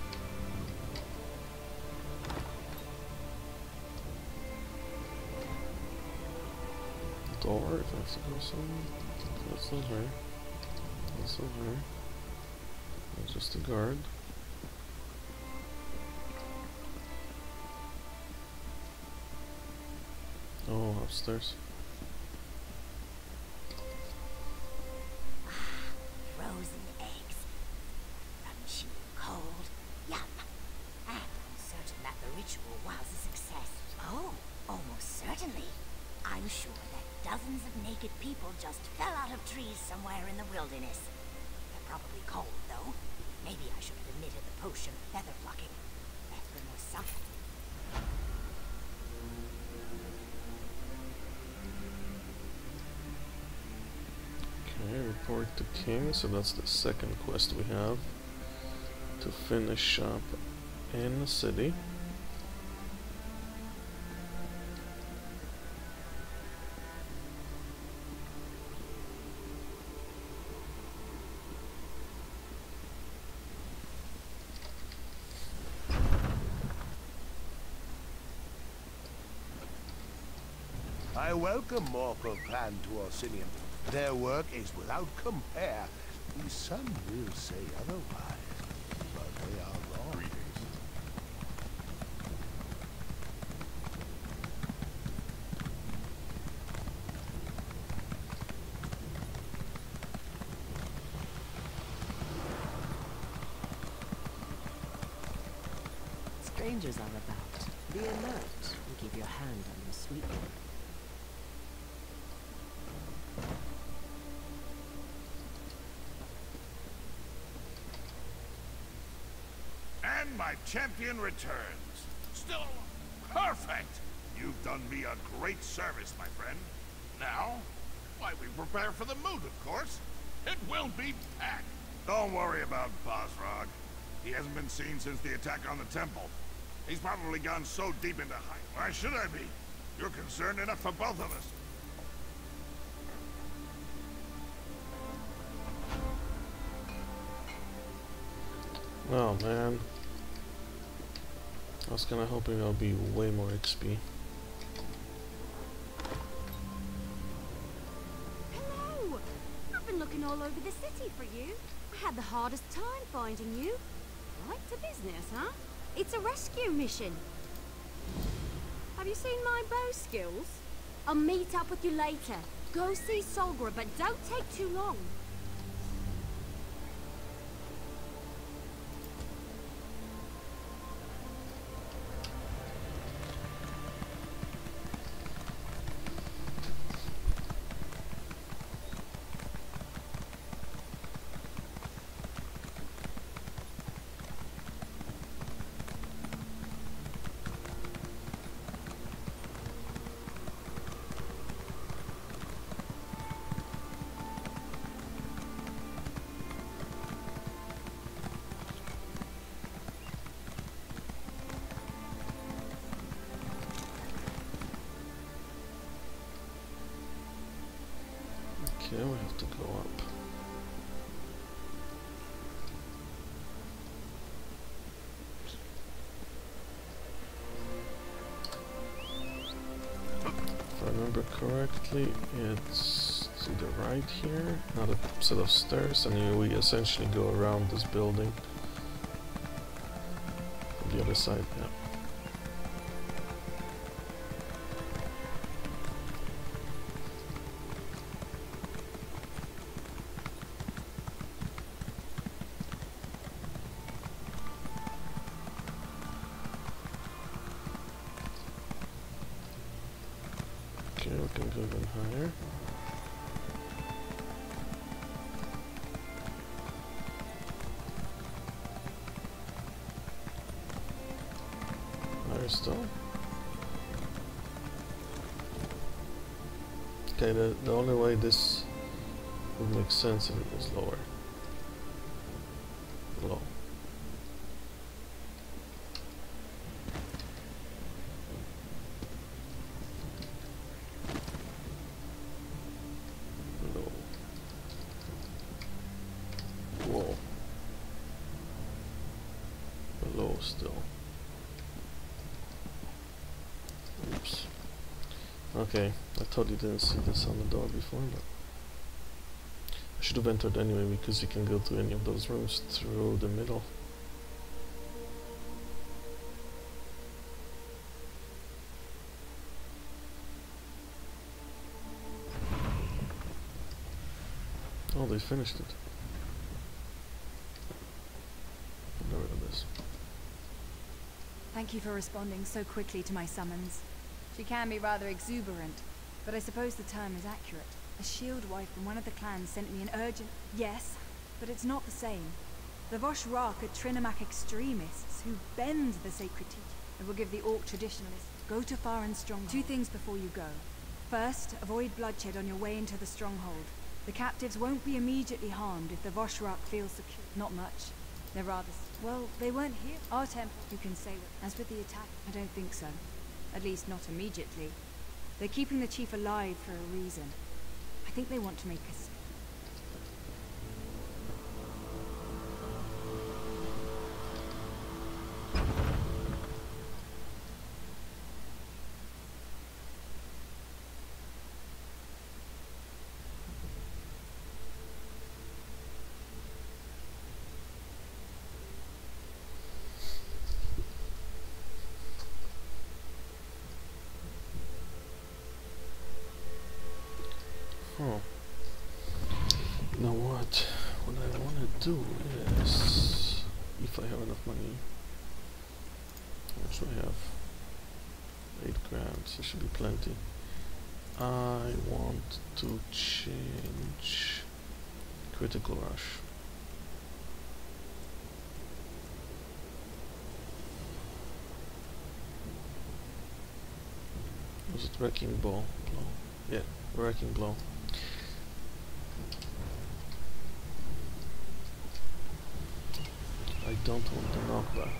door if I have to go somewhere? That's not her. That's not her. That's just a guard. Oh, upstairs. Frozen dozens of naked people just fell out of trees somewhere in the wilderness. They're probably cold, though. Maybe I should have omitted the potion of feather plucking. Bethrin was something. Okay, report to King, so that's the second quest we have to finish up in the city. I welcome Morkel Clan to Orsinium. Their work is without compare. Some will say otherwise, but they are wrong. Greetings. Strangers are about. Be alert and keep your hand on the sweet one. And my champion returns. Still perfect! You've done me a great service, my friend. Now, why, we prepare for the moot, of course. It will be packed. Don't worry about Bosrog. He hasn't been seen since the attack on the temple. He's probably gone so deep into hiding. Why should I be? You're concerned enough for both of us. Oh man. I was kinda hoping there'll be way more XP. Hello! I've been looking all over the city for you. I had the hardest time finding you. Right to business, huh? It's a rescue mission. Have you seen my bow skills? I'll meet up with you later. Go see Solgra, but don't take too long. Okay, we have to go up. If I remember correctly, it's to the right here, not a set of stairs, and we essentially go around this building. On the other side, yeah. Okay, we can go even higher. Higher still. Okay, the only way this would make sense if it was lower. Low. Whoa. Below still. Oops. Okay, I totally didn't see this on the door before, but I should have entered anyway because you can go to any of those rooms through the middle. Oh, they finished it. Get rid of this. Thank you for responding so quickly to my summons. She can be rather exuberant, but I suppose the term is accurate. A shield wife from one of the clans sent me an urgent... Yes, but it's not the same. The Vosh-Rak are Trinomac extremists who bend the sacred teaching. I will give the Orc traditionalists. Go to Faren's stronghold. 2 things before you go. First, avoid bloodshed on your way into the stronghold. The captives won't be immediately harmed if the Vosh-Rak feel secure. Not much. They're rather... Well, they weren't here. Our temple, you can say that. As with the attack, I don't think so. At least not immediately. They're keeping the chief alive for a reason. I think they want to make us... Oh. Now what I want to do is, if I have enough money, also I have 8 grand, so should be plenty. I want to change critical rush. Was it wrecking blow? Yeah, wrecking blow. I don't want the knockback.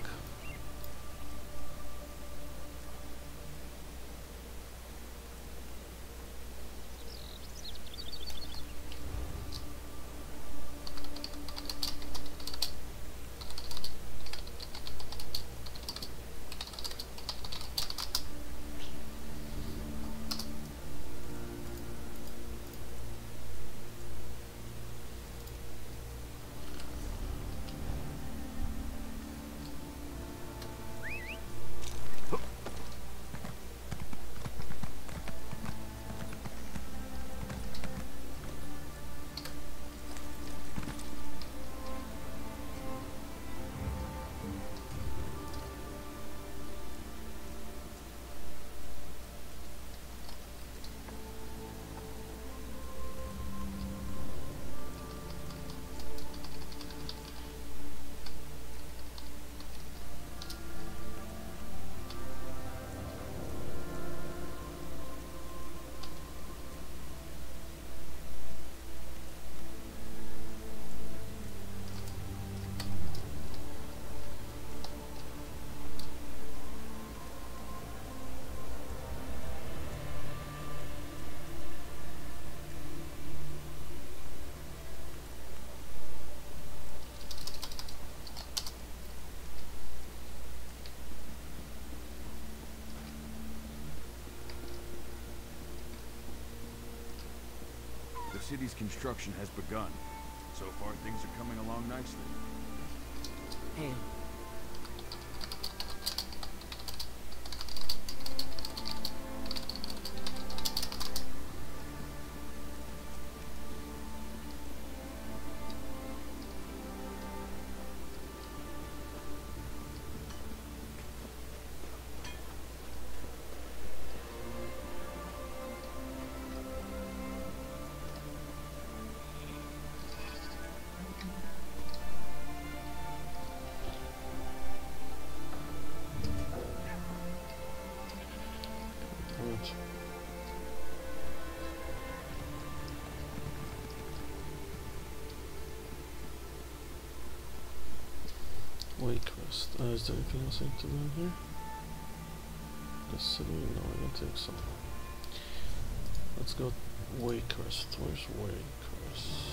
The city's construction has begun. So far, things are coming along nicely. Hail. Waycrest. Is there anything else I need to do in here? The city? No, I don't think so. Let's go Waycrest. Where's Waycrest?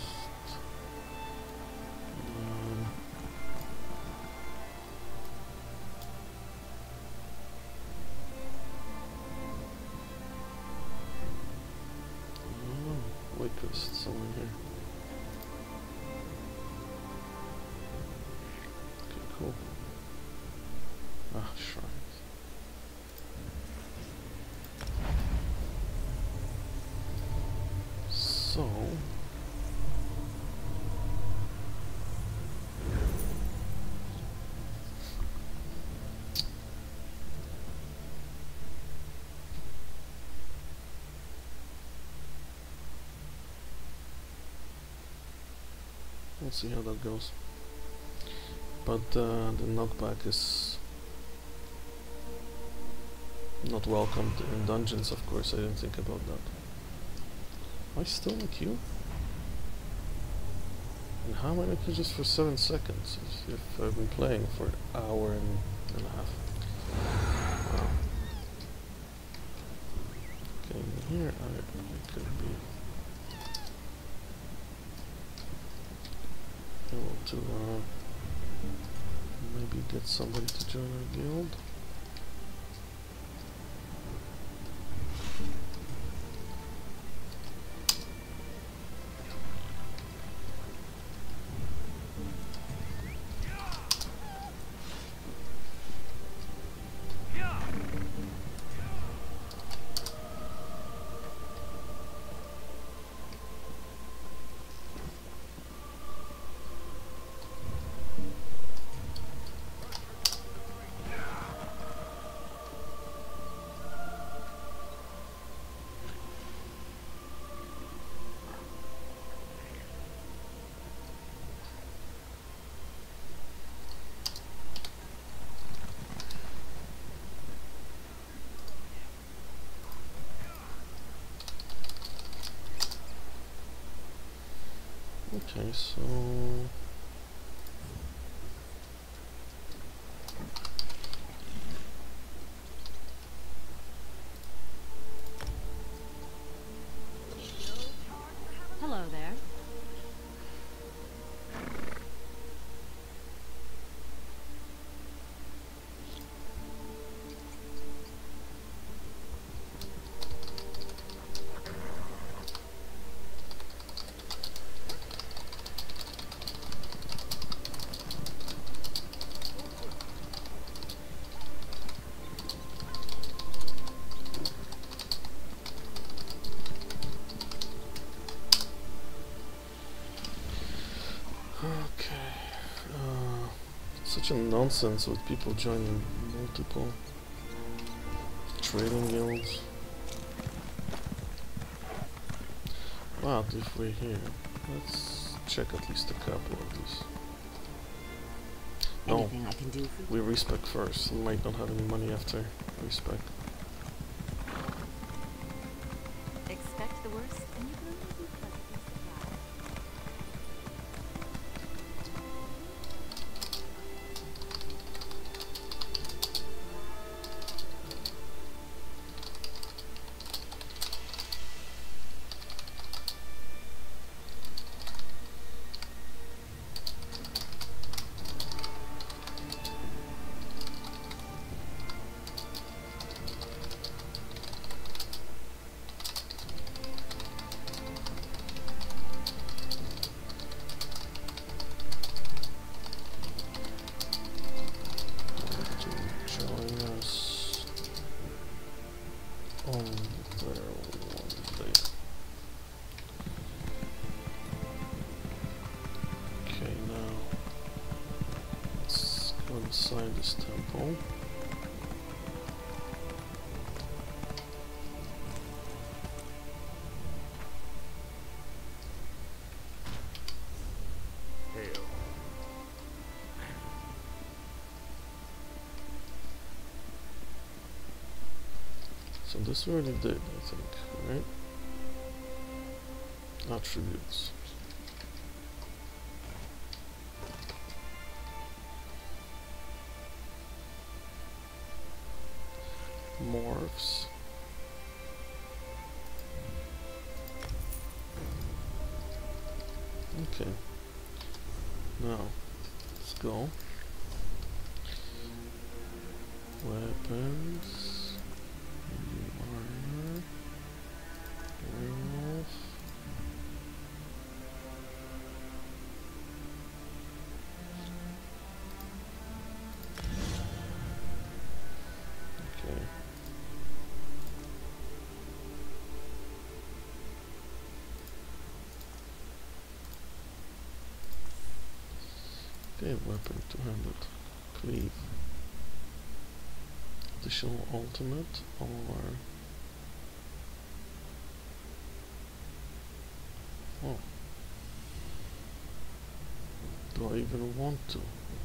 Waycrest, somewhere here. Cool. Ah, shrines. So... We'll see how that goes. But the knockback is not welcomed in dungeons, of course. I didn't think about that. Am I still in queue? And how am I in queue just for 7 seconds if I've been playing for an hour and a half? Wow. Okay, here I could be able to maybe get somebody to join our guild. Okay, so Hello there. such a nonsense with people joining multiple trading guilds. But if we're here, let's check at least a couple of these. No, Anything I can do for we respec first. We might not have any money after respec. Expect the worst, and you can only be pleasantly surprised. Inside this temple. Hail. So this we already did, I think, right? Attributes. Morphs. Okay. Now, let's go. Weapons. Armor. Werewolf. Okay. Okay, weapon 200. Cleave. Additional ultimate or oh. Do I even want to?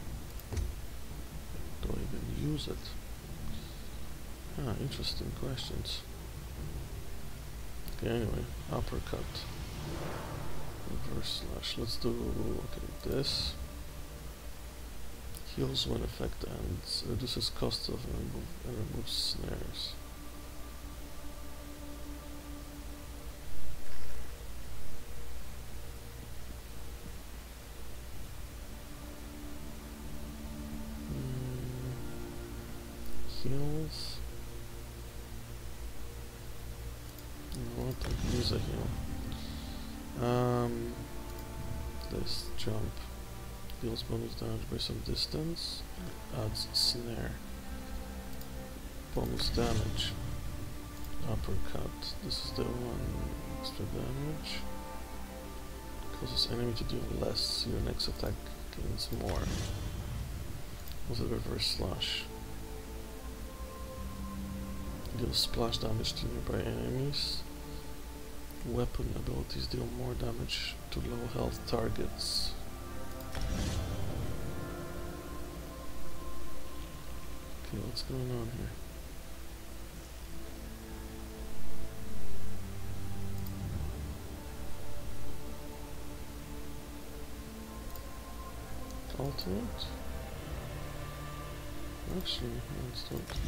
Do I even use it? Ah, interesting questions. Okay, anyway, uppercut. Reverse slash. Let's do, okay, this. Heals when effect ends. Reduces cost of and removes snares. Heals. I want to use a heal. This jump deals bonus damage based on distance. Adds snare. Bonus damage. Uppercut. This is the one extra damage. Causes enemy to do less. Your next attack gains more. What's a reverse slash? Deals splash damage to nearby enemies. Weapon abilities deal more damage to low health targets. Okay, what's going on here? Ultimate? Actually, let's do it.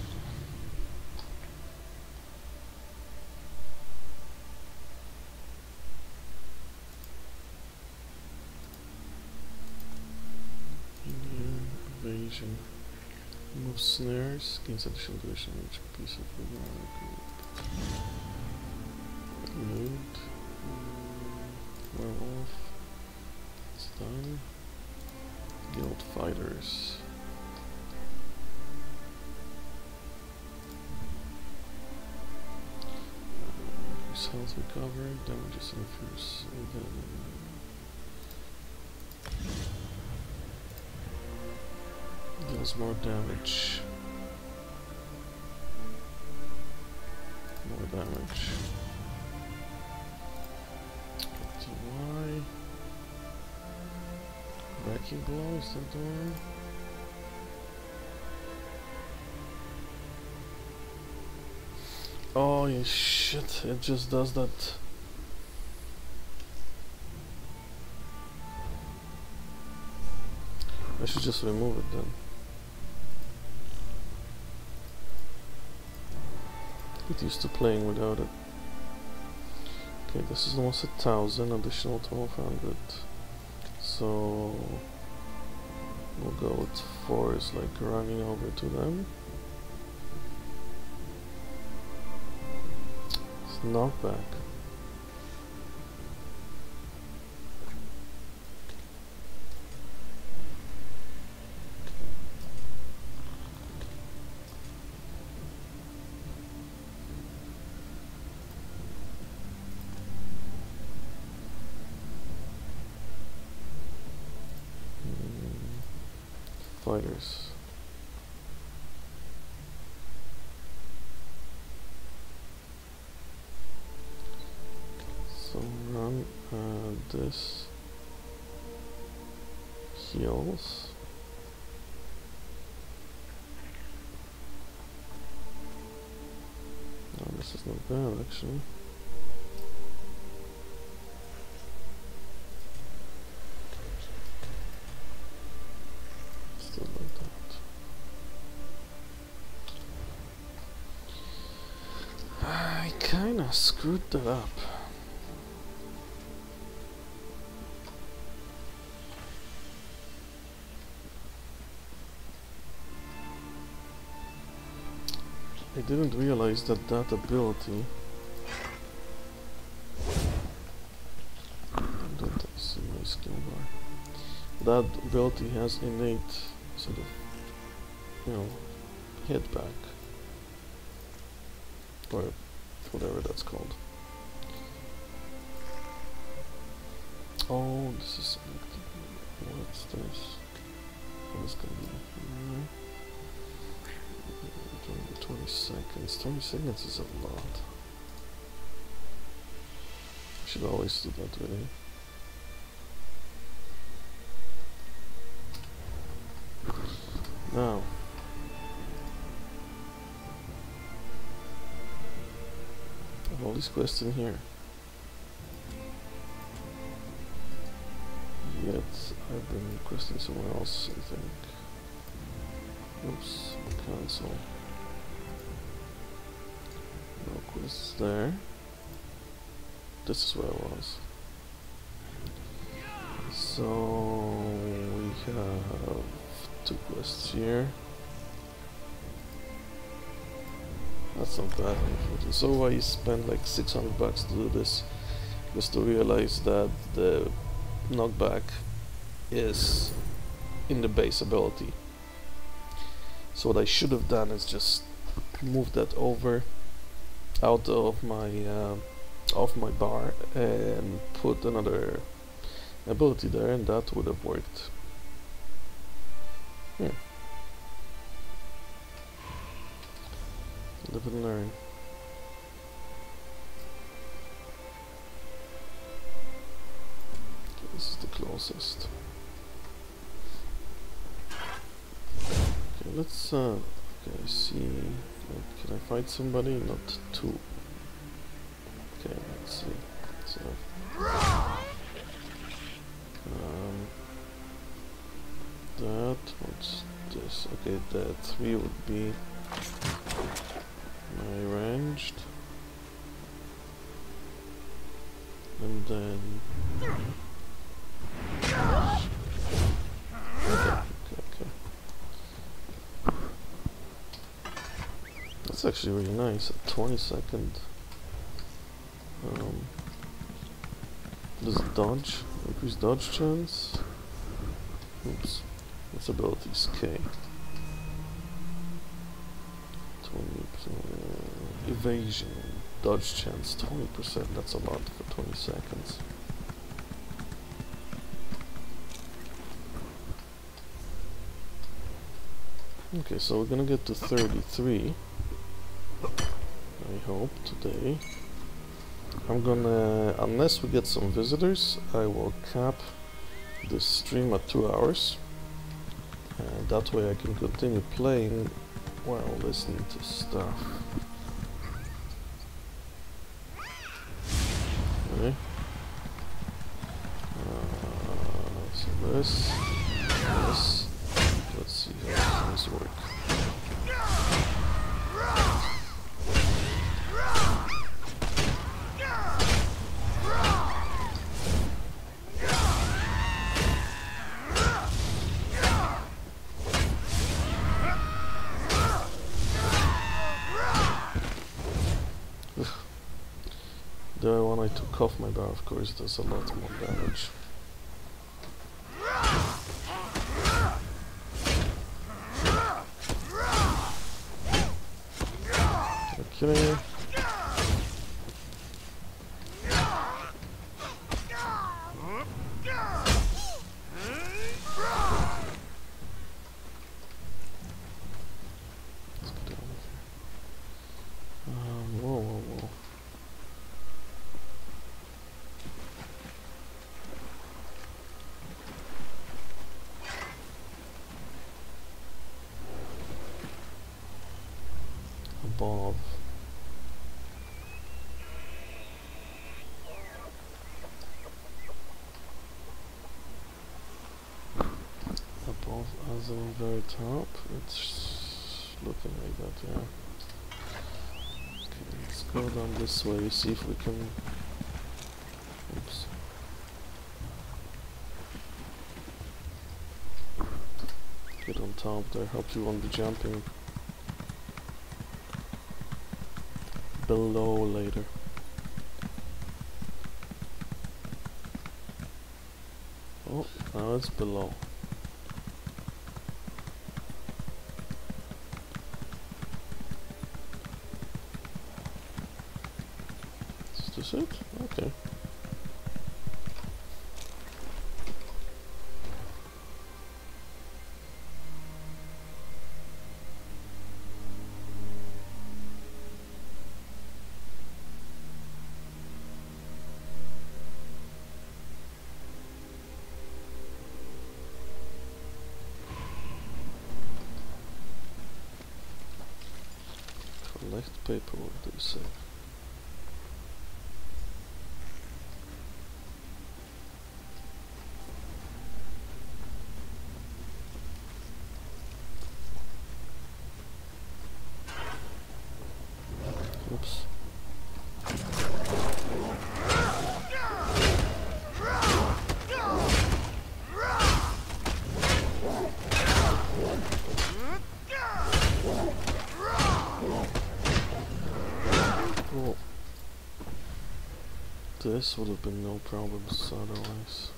Evasion. Remove snares, gains additional duration on each piece of the group. Nude. Werewolf. It's done. Guild fighters. Increase health recovery, damages infuse. Deals more damage. More damage. TY. Wrecking blow, is that the one? Oh yeah, shit, it just does that. I should just remove it then. Get used to playing without it. Okay, this is almost 1,000, additional 1,200. So we'll go with 4 is like running over to them. It's knockback. Fighters. So run this heals. Oh, this is not bad actually. I screwed that up. I didn't realize that that ability. Don't I see my skill bar? That ability has innate sort of, you know, hit back. Or whatever that's called. Oh, this is what's this? What is gonna be? 20 seconds. 20 seconds is a lot. I should always do that really. Now, I have all these quests in here. Yet I've been questing somewhere else, I think. Oops, cancel. No quests there. This is where I was. So we have 2 quests here. That's not bad. So I spent like 600 bucks to do this, just to realize that the knockback is in the base ability. So what I should have done is just move that over out of my bar and put another ability there, and that would have worked. Live and learn. Okay, this is the closest. Okay, let's okay, see. Can I fight somebody? Not 2. Okay, let's see. So that, what's this? Okay, the 3 would be my ranged, and then okay. That's actually really nice. A 20-second. Does it dodge? Increase dodge chance? Oops. Its abilities K. 20% evasion, dodge chance 20%. That's a lot for 20 seconds. Okay, so we're gonna get to 33. I hope today. I'm gonna, unless we get some visitors, I will cap this stream at 2 hours. And that way I can continue playing while listening to stuff. Okay. So this. Let's see how things work. The one I took off my bar, of course, does a lot more damage. Okay. Whoa. Above. Above as in very top, it's looking like that, yeah. Okay, let's go down this way, see if we can... Oops. Get on top there, hope you won't be jumping below later. Oh, now it's below. Is this it? Okay. Collect paperwork, do you say? Oops. Well, this would have been no problems otherwise.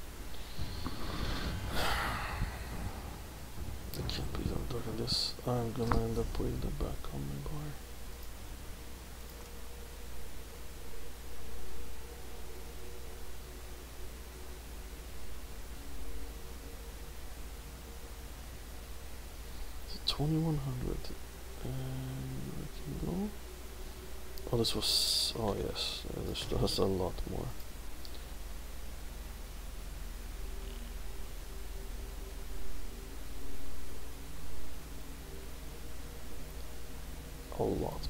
I can't be doing this. I'm gonna end up with the back on my bar. Is it 2100? And where can go? Oh, this was. Oh, yes. This does a lot more. A lot more.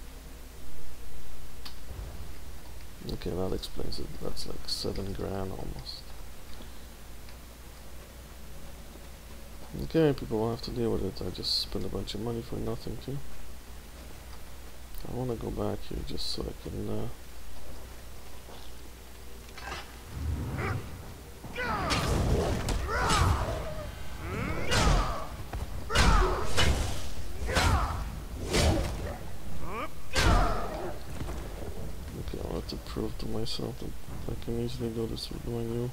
Okay, that explains it. That's like 7 grand almost. Okay, people will have to deal with it. I just spent a bunch of money for nothing too. I want to go back here just so I can to prove to myself that I can easily do this with my new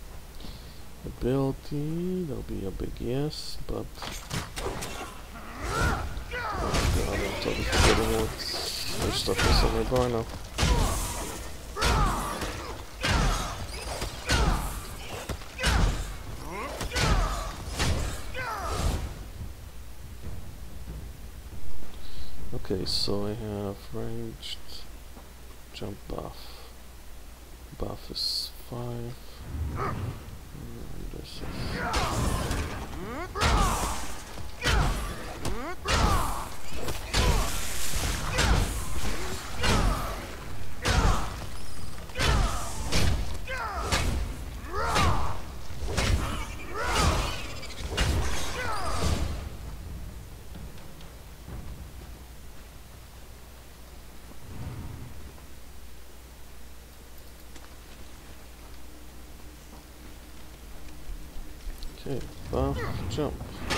ability. That'll be a big yes, but oh God, I'm totally forgetting what their stuff is on my bar now. Okay, so I have ranged jump buff. Buff is 5. And this is okay, buff, jump.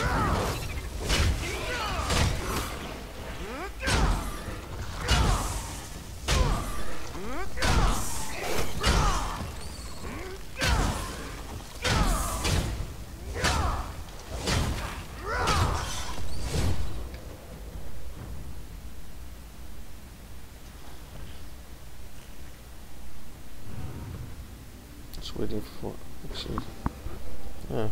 Just waiting for actually. Yeah.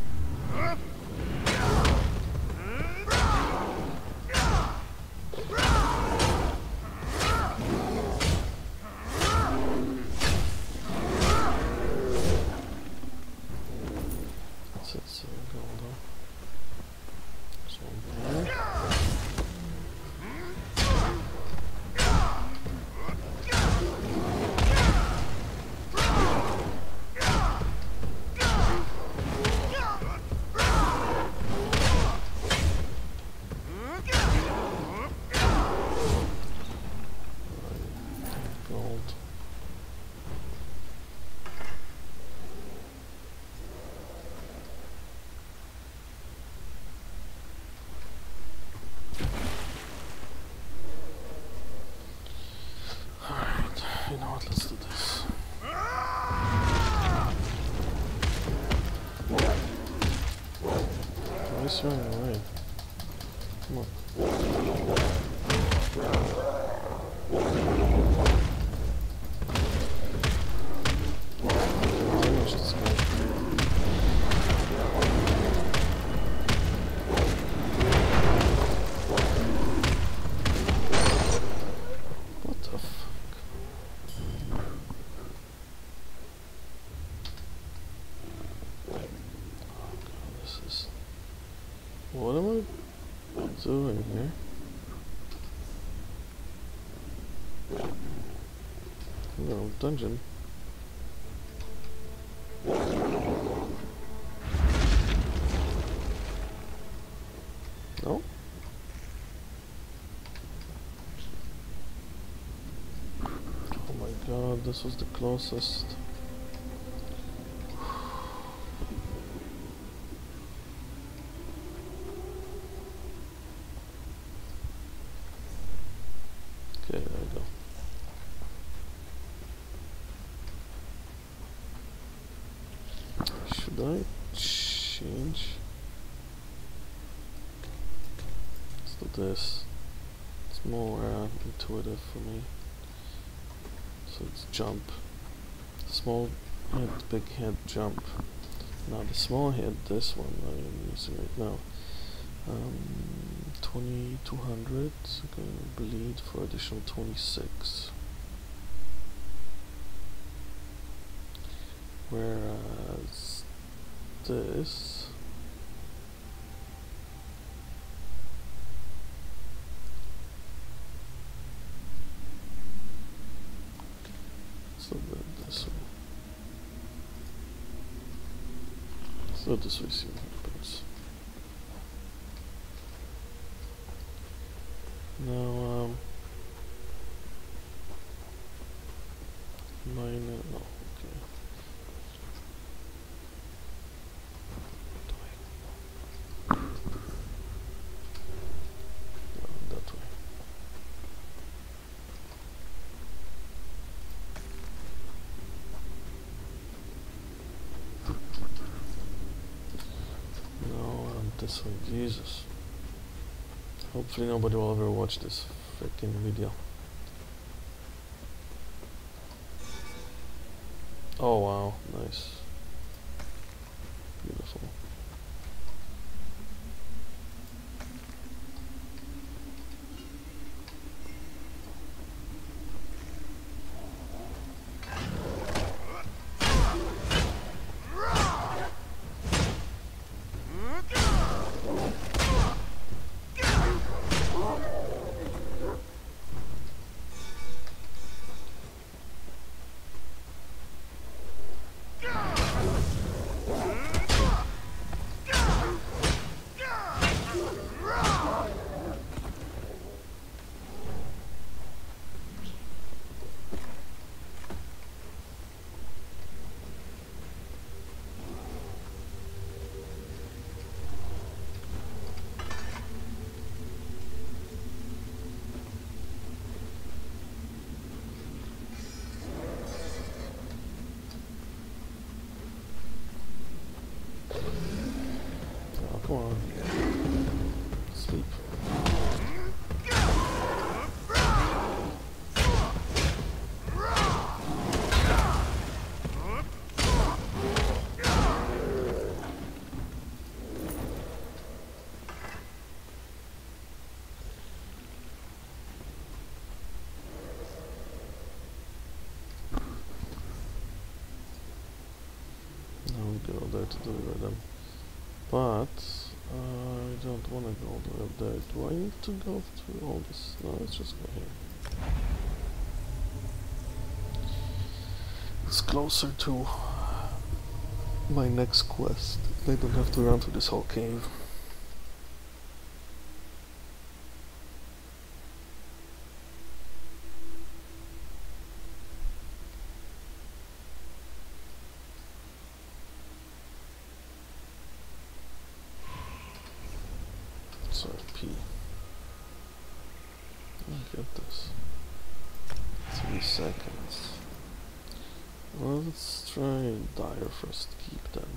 That's it, so we're going down. There's one there. Gold. Alright, you know what, let's do this. Why is he running away? Come on. Damage this guy. What the fuck? Oh God, this is. What am I doing here? No, dungeon. No? Oh my god, this was the closest. Okay, there we go. Should I change? Let's do this. It's more intuitive for me. So it's jump. Small hit, big hit, jump. Now the small hit, this one I am using right now. 2200, okay, bleed for additional 26. Whereas this so this way. So this way, see what happens. Now, mine, no, okay. No, that way. No, this way, Jesus. Hopefully nobody will ever watch this freaking video. Oh wow, nice. Beautiful. Come on. Sleep. Now we go there to do rhythm. But I don't want to go all the way up there. Do I need to go through all this? No, let's just go here. It's closer to my next quest. I don't have to run through this whole cave. Sorry, P. Look at this. 3 seconds. Well, let's try Dire first. Keep them.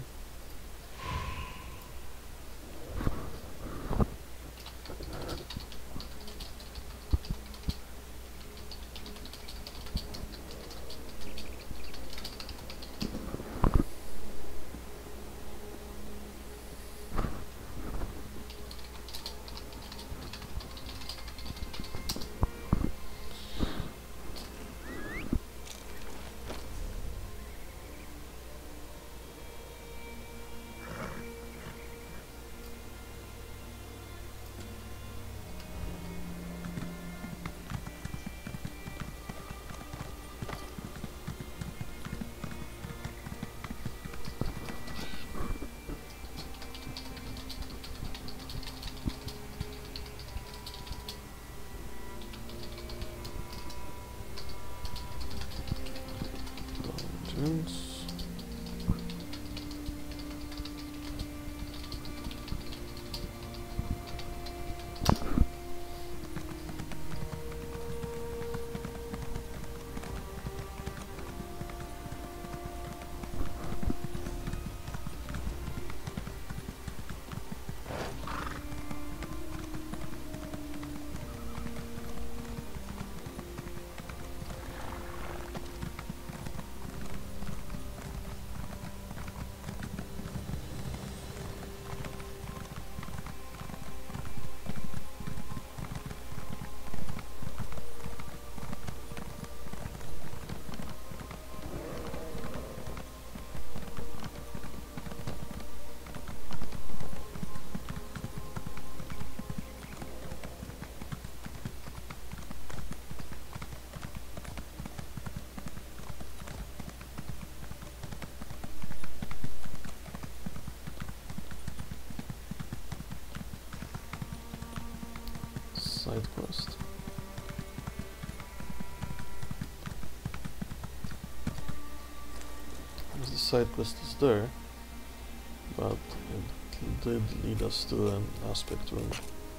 side quest is there, but it did lead us to an aspect room.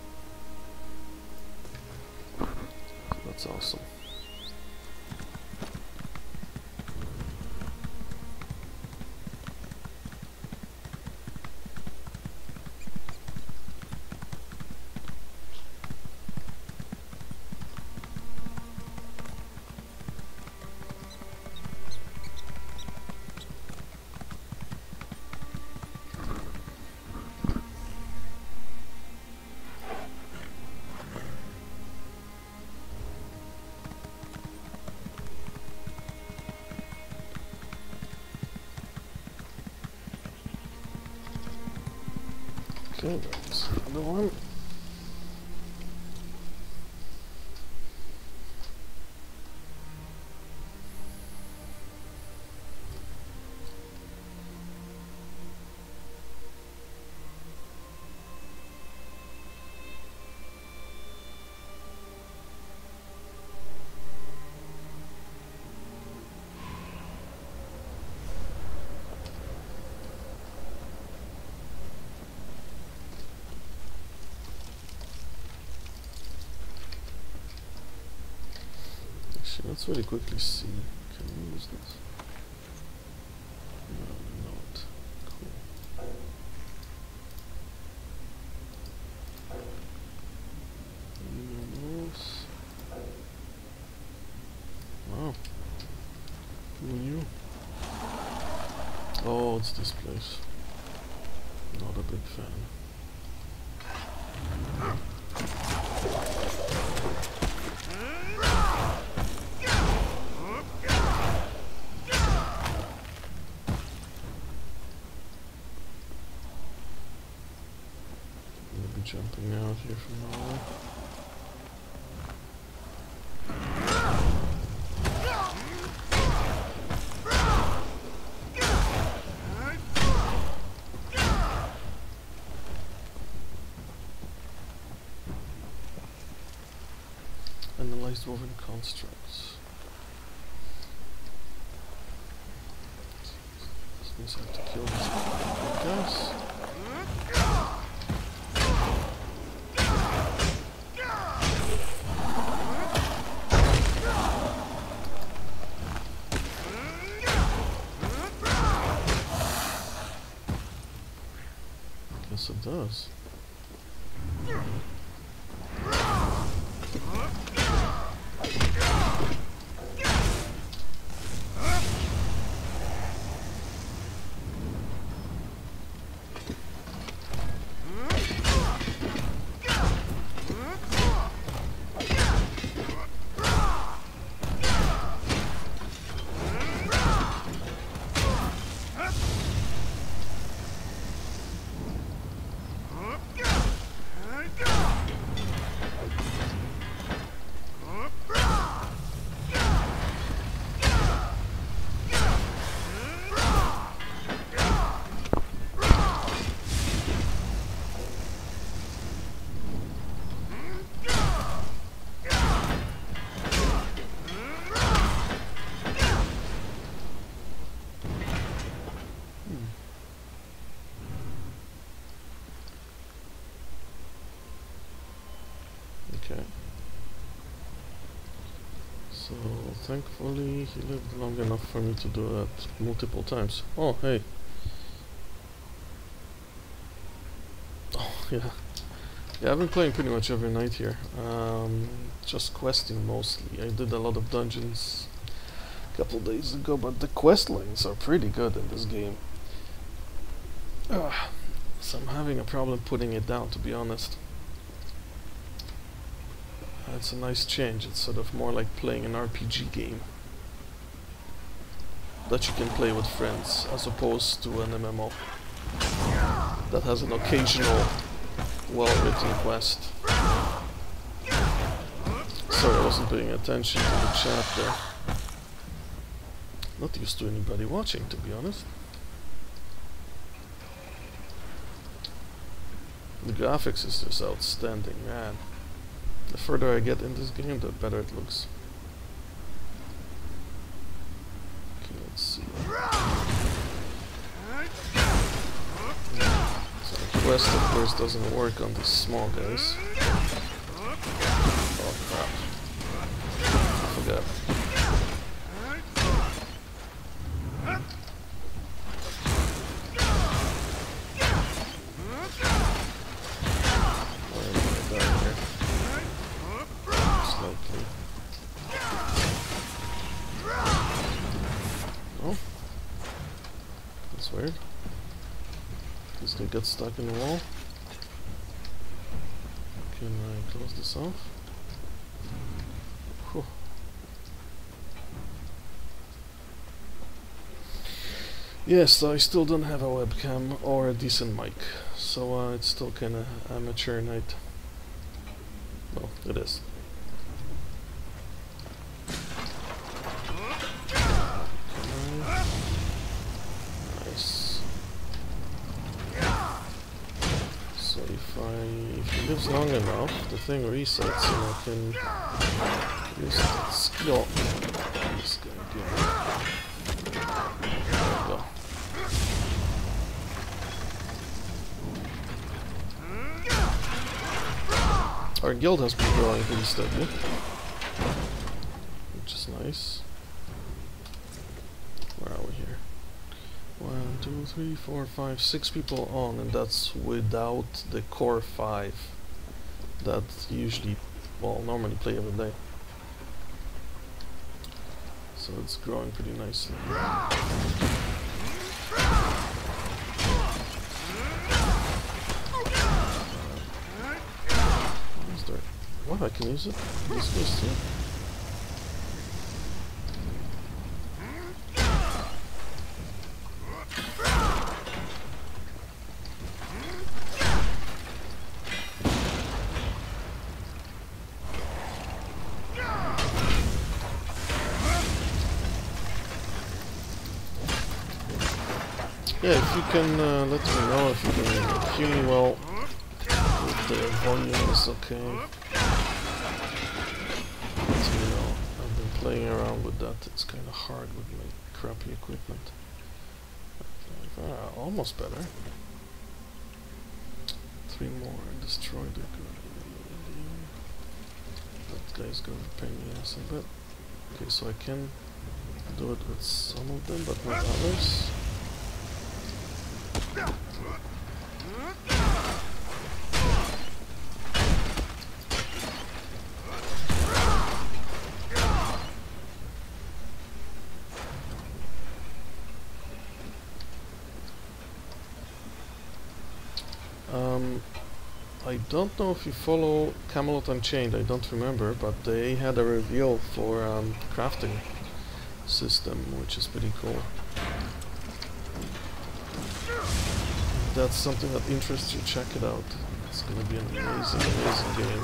So that's awesome. Okay, that's another one. Let's really quickly see. Can we use this? No, not. Cool. Moves. Wow. Who knew? Oh, it's this place. Not a big fan. Jumping out here from nowhere. Analyze woven constructs. This means I have to kill these guys. Yes, it does. Okay. So thankfully he lived long enough for me to do that multiple times. Oh, hey. Oh, yeah. Yeah, I've been playing pretty much every night here. Just questing mostly. I did a lot of dungeons a couple days ago, but the quest lines are pretty good in this game. So I'm having a problem putting it down, to be honest. It's a nice change. It's sort of more like playing an RPG game that you can play with friends, as opposed to an MMO that has an occasional well-written quest. Sorry, I wasn't paying attention to the chat there. Not used to anybody watching, to be honest. The graphics is just outstanding, man. The further I get in this game, the better it looks. Okay, let's see. quest, of course, doesn't work on these small guys. Oh crap. I forgot. Where am I down here? Slightly. Oh. That's weird. Because they got stuck in the wall. Can I close this off? Whew. Yes, I still don't have a webcam or a decent mic, so it's still kinda amateur night. Well, it is. Nice. So if it lives long enough, the thing resets and I can use that skill. This guy again. There we go. Our guild has been growing pretty steadily, which is nice. Where are we here? 1, 2, 3, 4, 5, 6 people on, and that's without the core 5 that usually, well, normally play every day. So it's growing pretty nicely. What, I can use it? This goes too? Yeah, if you can let me know if you can hear me well, if the volume is okay. I've been playing around with that. It's kind of hard with my crappy equipment. Almost better. 3 more. Destroy the guardian. That guy's gonna pain me ass a bit. Okay, so I can do it with some of them, but not others. I don't know if you follow Camelot Unchained, I don't remember, but they had a reveal for crafting system, which is pretty cool. If that's something that interests you, check it out. It's gonna be an amazing, amazing game.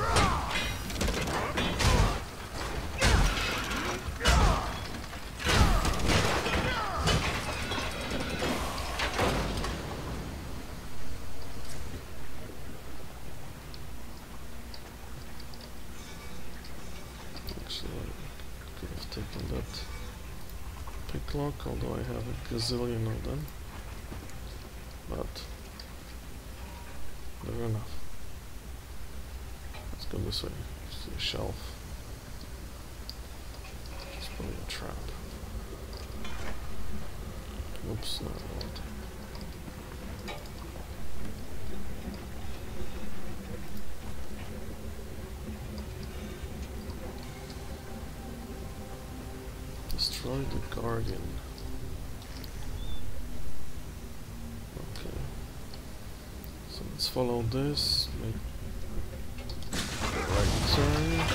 Picklock, although I have a gazillion of them, but they're enough. Let's go this way. See a shelf. It's probably a trap. Oops, no, I don't. Destroy the guardian. Okay. So let's follow this. Make the right turn.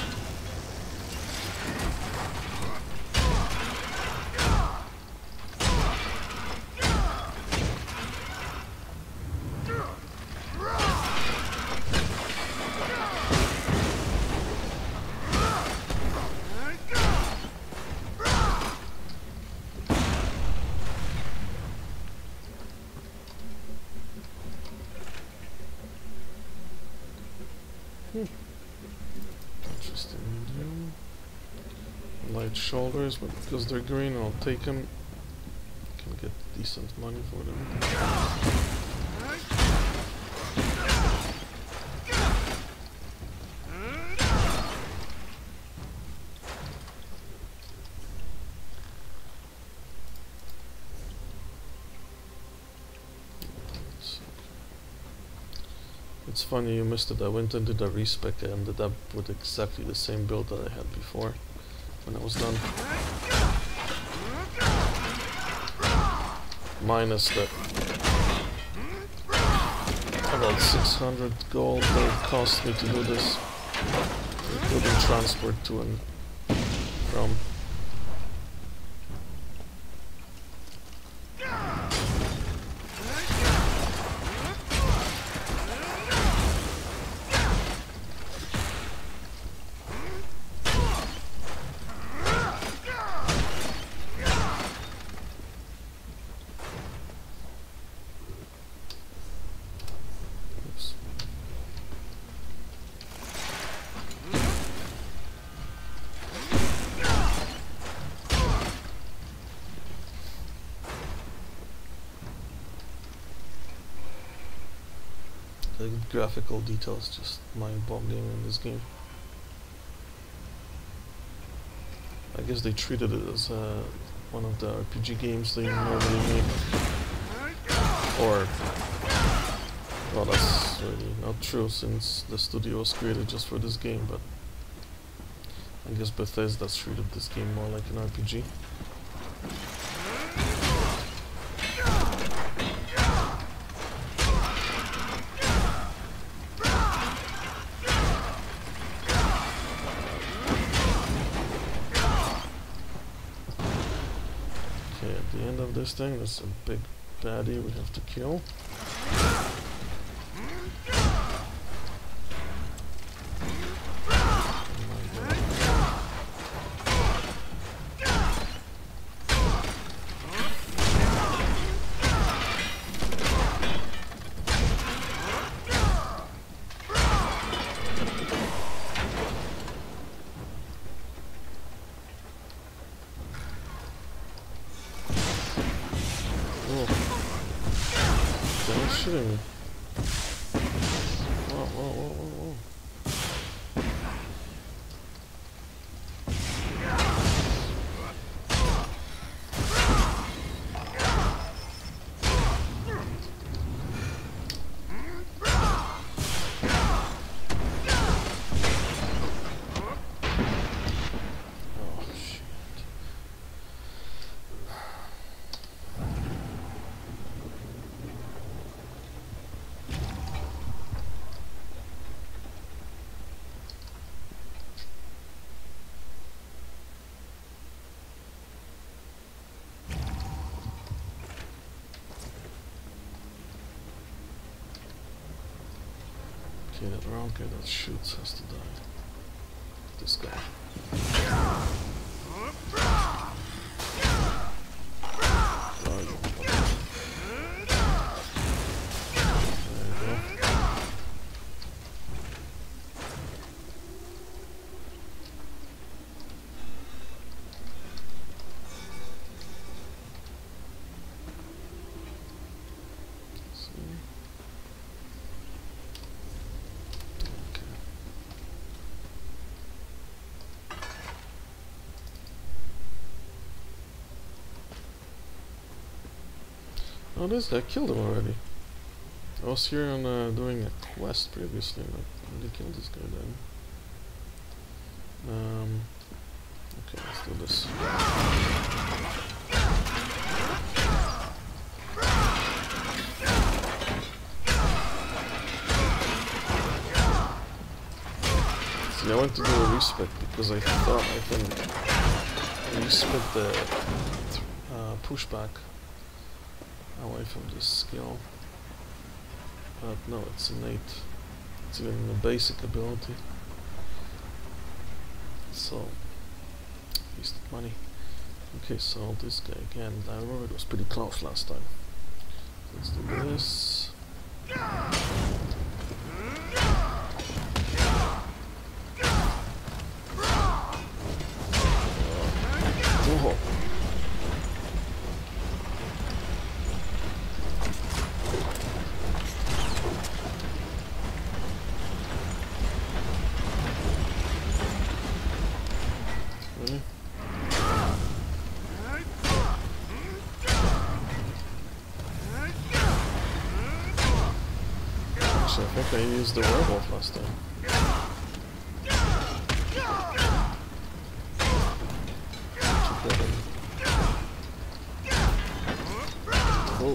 Interesting medium. Light shoulders, but because they're green, I'll take them. Can get decent money for them. It's funny you missed it. I went and did a respec and ended up with exactly the same build that I had before when I was done. Minus the about 600 gold that it cost me to do this, including transport to and from. The graphical details just mind-boggling in this game. I guess they treated it as one of the RPG games they normally make. Or, well, that's really not true since the studio was created just for this game, but I guess Bethesda's treated this game more like an RPG. This thing, there's a big baddie we have to kill. Shooting me. Whoa, whoa, whoa, whoa, whoa. Okay, that round guy that shoots has to die. This guy. Oh, this guy killed him already. I was here on doing a quest previously, but I already killed this guy then. Okay, let's do this. See, I went to do a respec because I thought I can respec the pushback away from this skill, but no, it's innate. It's even a basic ability, so wasted money. Okay, so this guy again, I remember it was pretty close last time. Let's do this. Oh. I think I used the werewolf last time. Oh.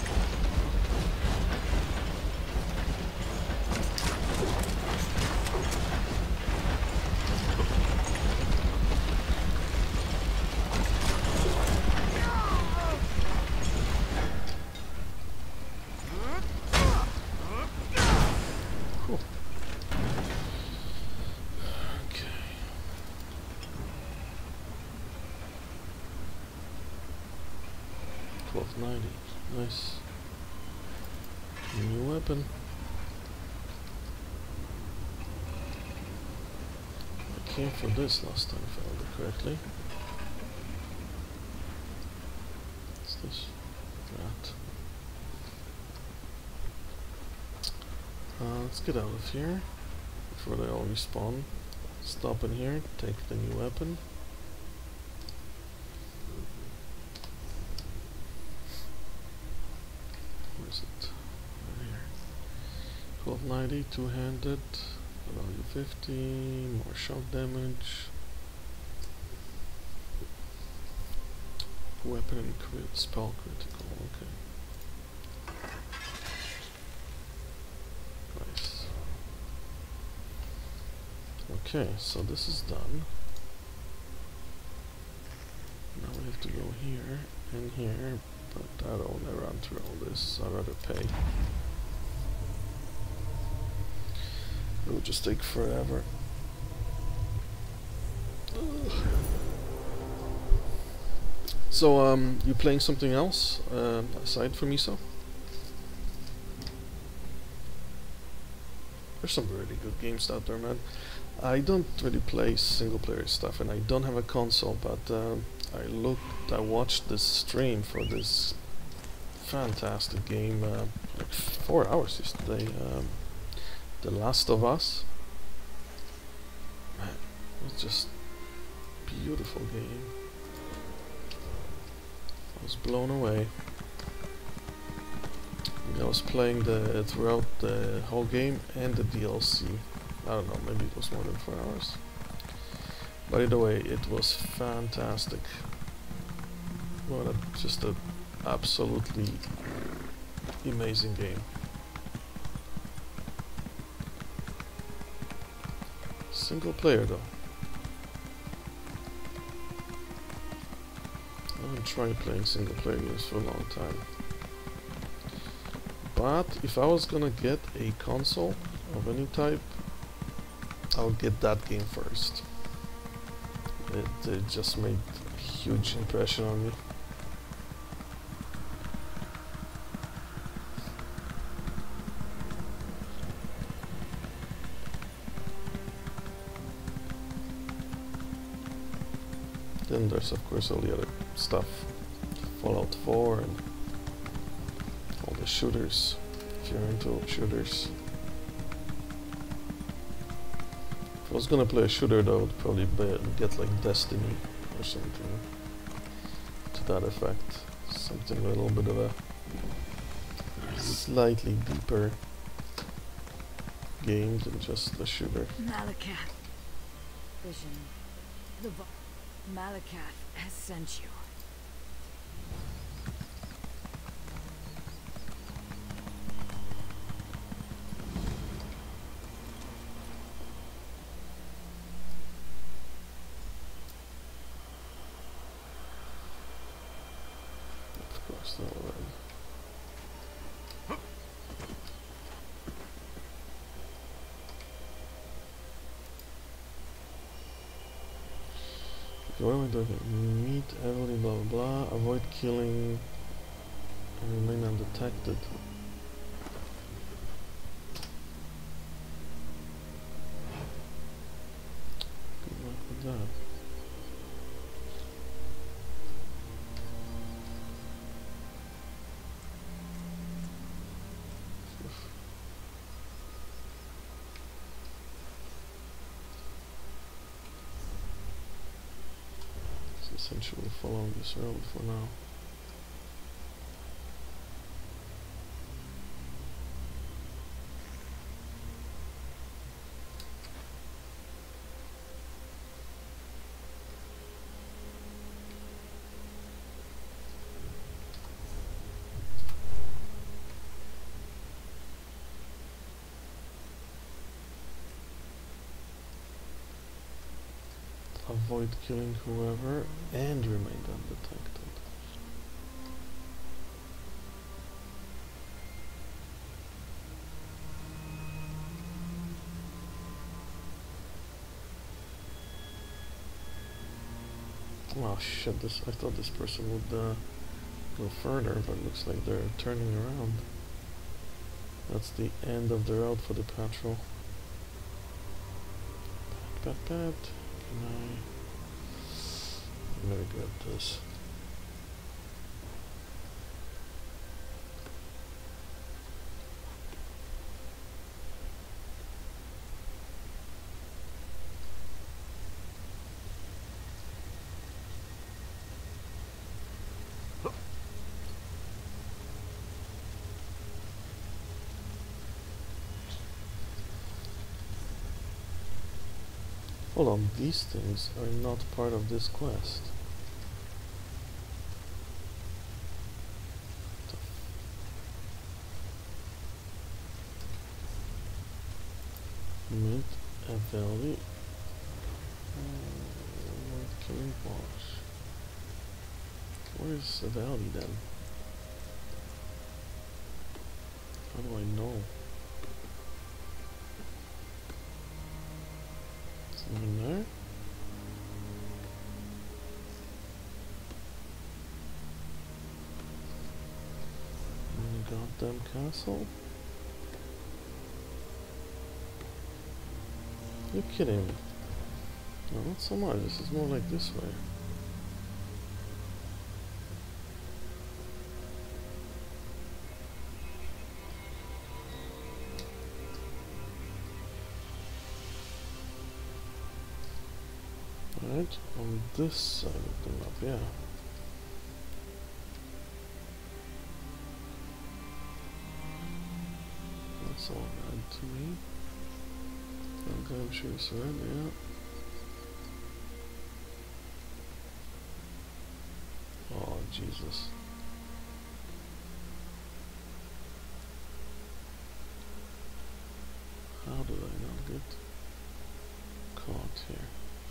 Cool. Okay. $12.90. Nice. New weapon. I came for this last time, if I remember correctly. What's this? Rat. Let's get out of here before they all respawn. Stop in here, take the new weapon. Where is it? Right here. $12.90, two-handed, value 50, more shock damage. Weapon and crit, spell critical, okay. Nice. Okay, so this is done. Now we have to go here and here, but I don't want to run through all this, I'd rather pay. It would just take forever. Ugh. So, you playing something else aside from Miso? There's some really good games out there, man. I don't really play single player stuff, and I don't have a console, but I watched this stream for this fantastic game, like 4 hours yesterday. The Last of Us. Man, it's just beautiful game. I was blown away. I was playing throughout the whole game and the DLC. I don't know, maybe it was more than 4 hours. But either way, it was fantastic. What just a absolutely amazing game. Single player though. I haven't tried playing single player games for a long time. But if I was gonna get a console of any type, I would get that game first. It just made a huge impression on me. Then there's of course all the other stuff, Fallout 4 and all the shooters, if you're into shooters. If I was gonna play a shooter though, I would probably get like Destiny or something to that effect. Something with a little bit of a slightly deeper game than just a shooter. Malakath. Vision. Malakath has sent you. Of course, not already. What am I doing? Meet everybody, blah blah blah. Avoid killing and remain undetected. Good luck with that. Essentially following this road for now. avoid killing whoever and remain undetected. Oh shit, I thought this person would go further, but it looks like they're turning around. That's the end of the road for the patrol. Pat, pat, pat. I'm very good at this. Hold on, these things are not part of this quest. Meet a valley. Killing boss. Where's the valley then? How do I know? Something there? Goddamn castle? You're kidding me. No, not so much. This is more like this way. Right, on this side of the map, yeah. That's all right to me. Okay, I'm sure it's red, yeah. Oh, Jesus. How did I not get caught here?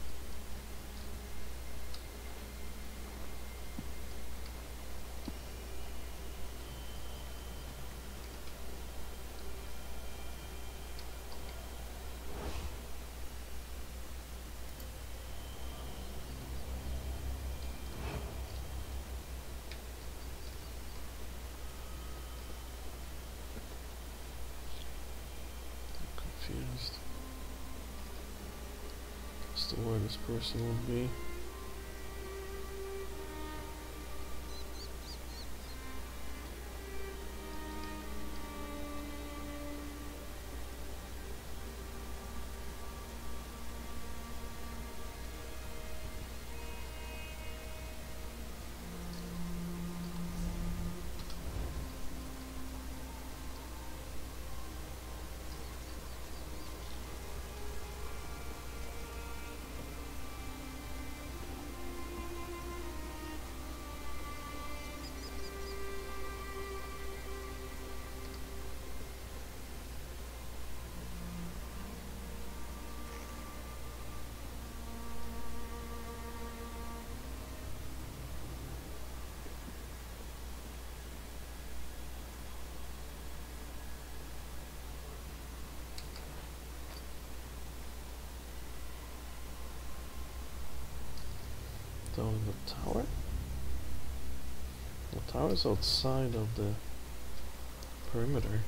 Confused as to where this person would be. Down in the tower? The tower is outside of the perimeter.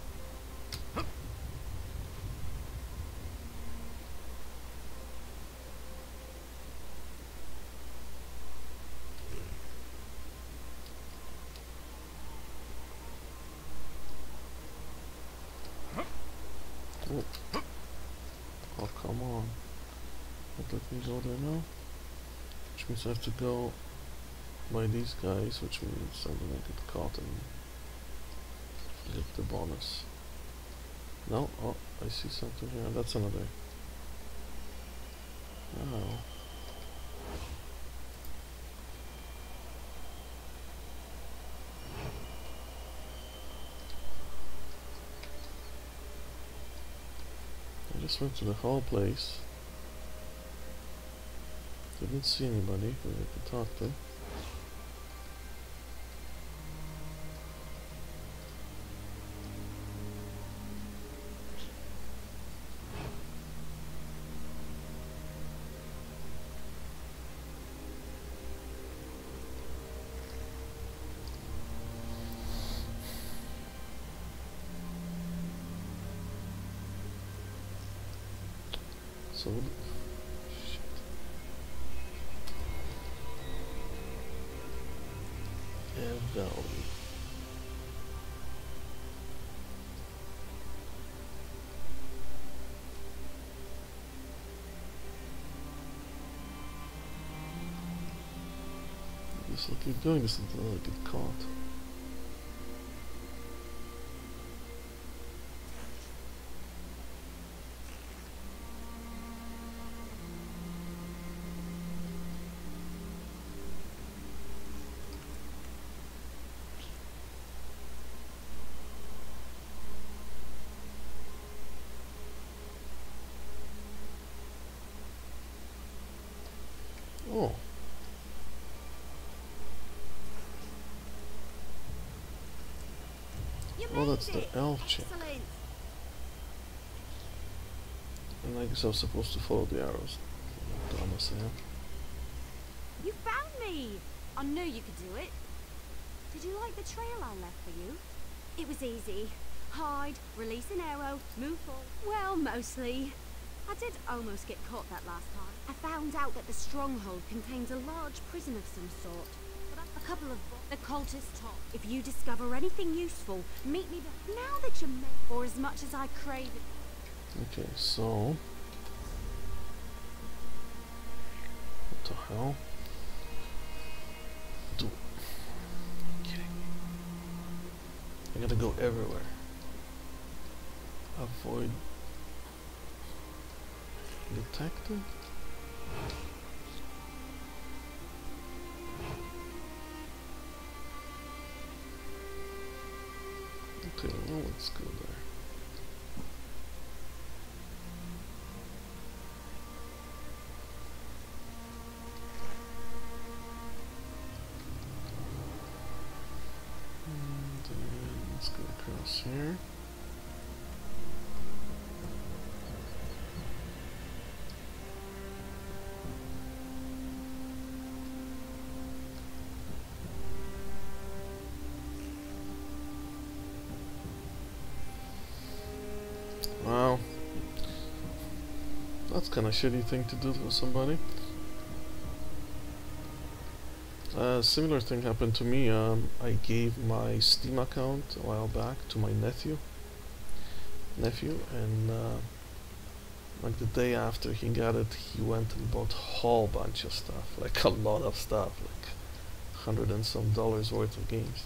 Oh, oh come on. Don't let me go there now. Which means I have to go by these guys, which means I'm gonna get caught and get the bonus. No, oh, I see something here. That's another. Oh. I just went to the whole place. Couldn't see anybody who I could talk to. So, shit. Valley. I guess I'll keep doing this until I get caught. Oh. Oh, that's the elf chick. And I guess I was supposed to follow the arrows. Thomas, yeah. You found me! I knew you could do it. Did you like the trail I left for you? It was easy. Hide, release an arrow, move forward. Well, mostly. I did almost get caught that last time. I found out that the stronghold contains a large prison of some sort. But a couple of the cultists talk. If you discover anything useful, meet me there. Now that you're made for as much as I crave it. Okay, so... What the hell? Dude. Kidding. I gotta go everywhere. Avoid... detected? Okay, well, let's go there. And then let's go across here. Wow, that's kind of shitty thing to do to somebody. Similar thing happened to me. I gave my Steam account a while back to my nephew, and like the day after he got it, he went and bought a whole bunch of stuff, like a lot of stuff, like $100 and some worth of games.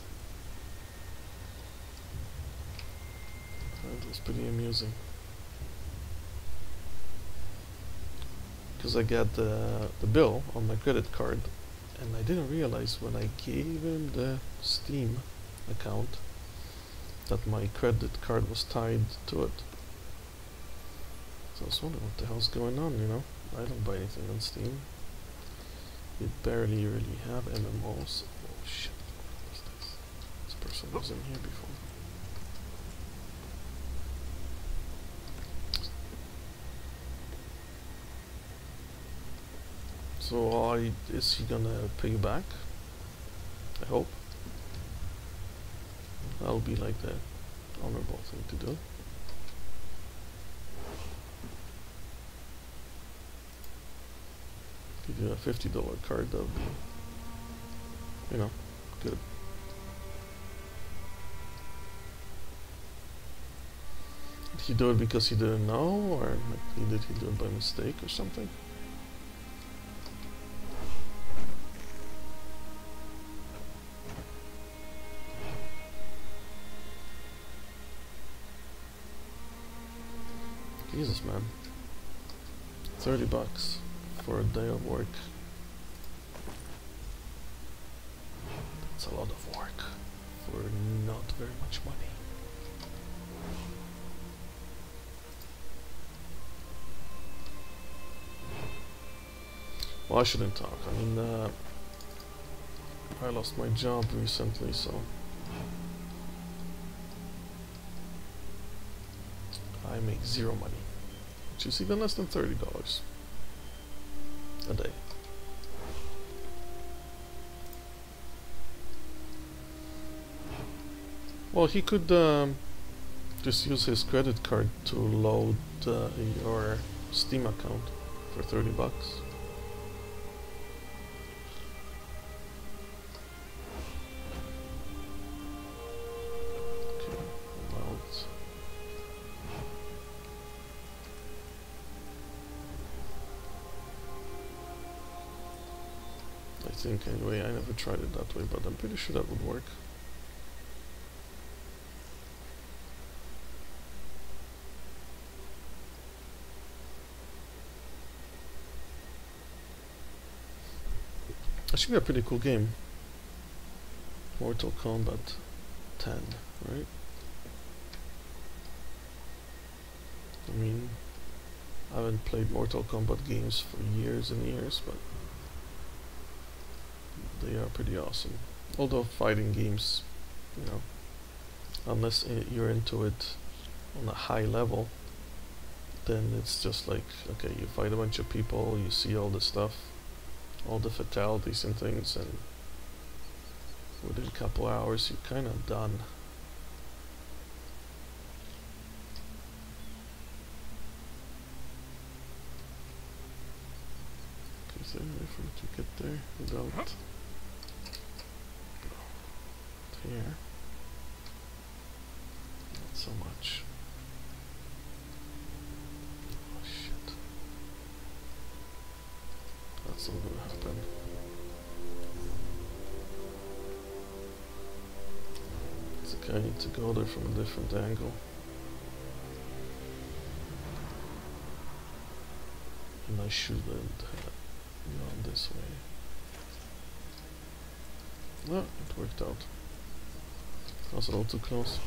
It was pretty amusing. Because I got the bill on my credit card, and I didn't realize when I gave him the Steam account that my credit card was tied to it. So I was wondering what the hell's going on, you know? I don't buy anything on Steam. We barely really have MMOs. Oh shit, what was this? This person was in here before. So is he gonna pay you back? I hope. That'll be like the honorable thing to do. Give you a $50 card, that would be, you know, good. Did he do it because he didn't know, or like, did he do it by mistake or something? Jesus, man. $30 for a day of work. That's a lot of work for not very much money. Well, I shouldn't talk. I mean, I lost my job recently, so I make zero money, which is even less than $30 a day. Well, he could just use his credit card to load your Steam account for $30. Okay, amount. I think anyway, I never tried it that way, but I'm pretty sure that would work. That should be a pretty cool game. Mortal Kombat 10, right? I mean, I haven't played Mortal Kombat games for years and years, but they are pretty awesome. Although fighting games, you know, unless you're into it on a high level, then it's just like, okay, you fight a bunch of people, you see all the stuff, all the fatalities and things, and within a couple hours you're kind of done. Okay, is there a way for me to get there without here? Not so much. Oh shit. That's not gonna happen. It's okay, I need to go there from a different angle. And I shouldn't have gone this way. No, it worked out. Was it all too close?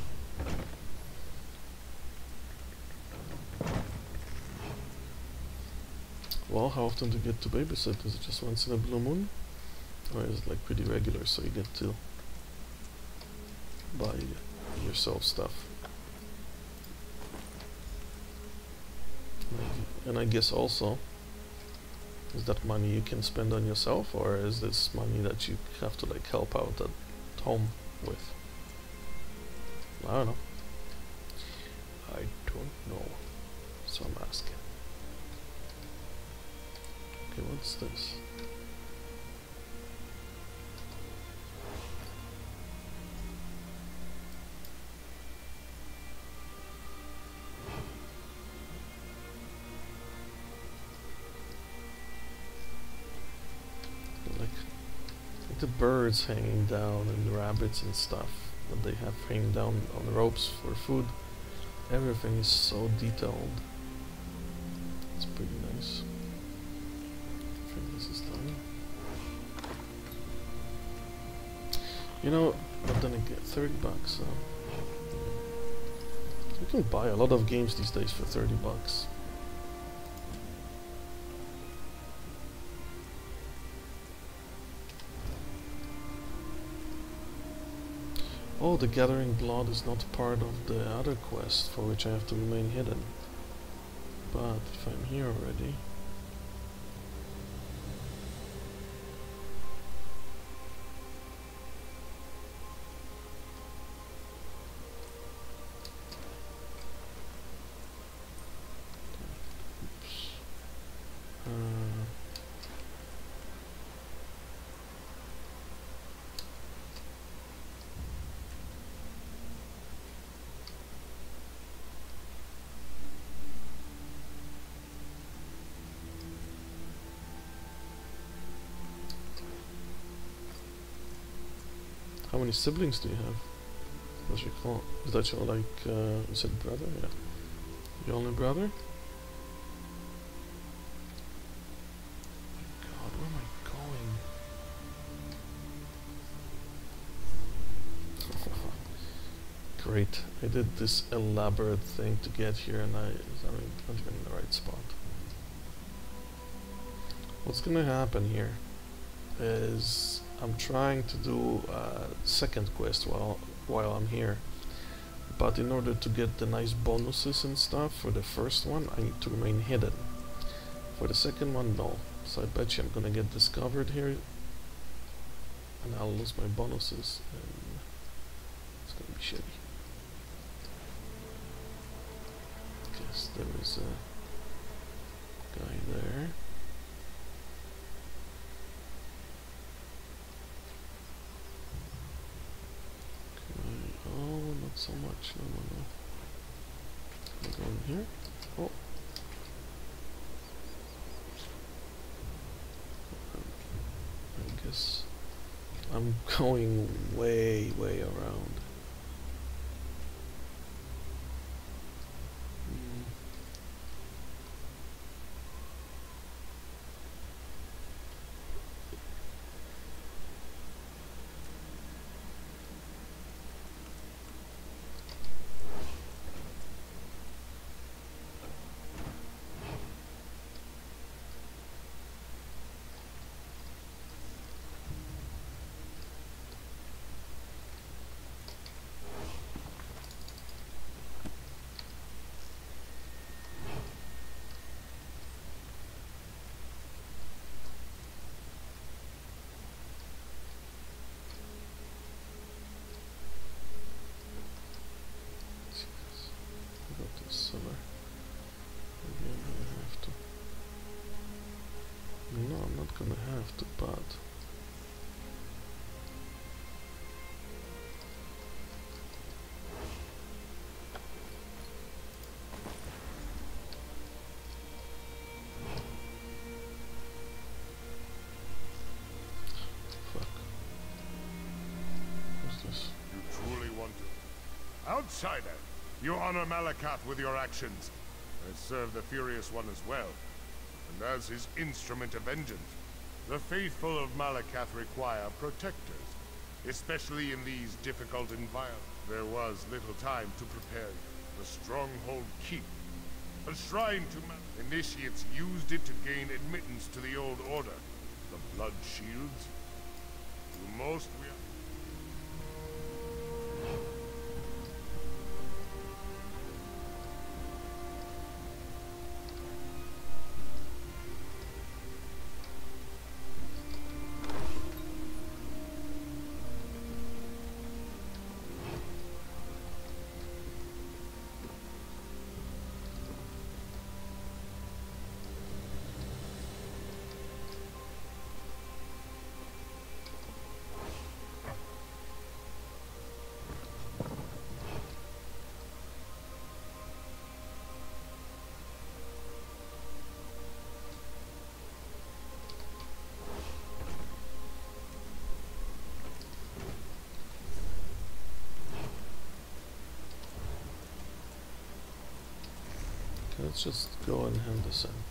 Well, how often do you get to babysit? Is it just once in a blue moon? Or is it like pretty regular, so you get to buy yourself stuff? And I guess also, is that money you can spend on yourself, or is this money that you have to like help out at home with? I don't know. I don't know. So I'm asking. Okay, what's this? Like the birds hanging down and the rabbits and stuff that they have hanging down on the ropes for food. Everything is so detailed. It's pretty nice. I think this is done. You know, but then again, $30. You can buy a lot of games these days for $30. Oh, the Gathering Blood is not part of the other quest for which I have to remain hidden. But if I'm here already... Oops. How many siblings do you have? What's your call? Is that your like you said brother? Yeah. Your only brother? God, where am I going? Great. I did this elaborate thing to get here and I'm not even in the right spot. what's gonna happen here is I'm trying to do a second quest while I'm here, but in order to get the nice bonuses and stuff for the first one, I need to remain hidden. For the second one, no. So I bet you I'm gonna get discovered here, and I'll lose my bonuses, and it's gonna be shitty. Guess there is a guy there. Oh, not so much. No, no, no. Can I go in here? Oh. I guess I'm going way around. Cellar. Maybe I'm gonna have to. No, I'm not gonna have to, but fuck. What's this? You truly want to? Outsider! You honor Malakath with your actions. I serve the Furious One as well, and as his instrument of vengeance. The faithful of Malakath require protectors, especially in these difficult environments. There was little time to prepare. The Stronghold Keep, a shrine to initiates used it to gain admittance to the Old Order. The Blood Shields. To most we are let's just go and hand this in.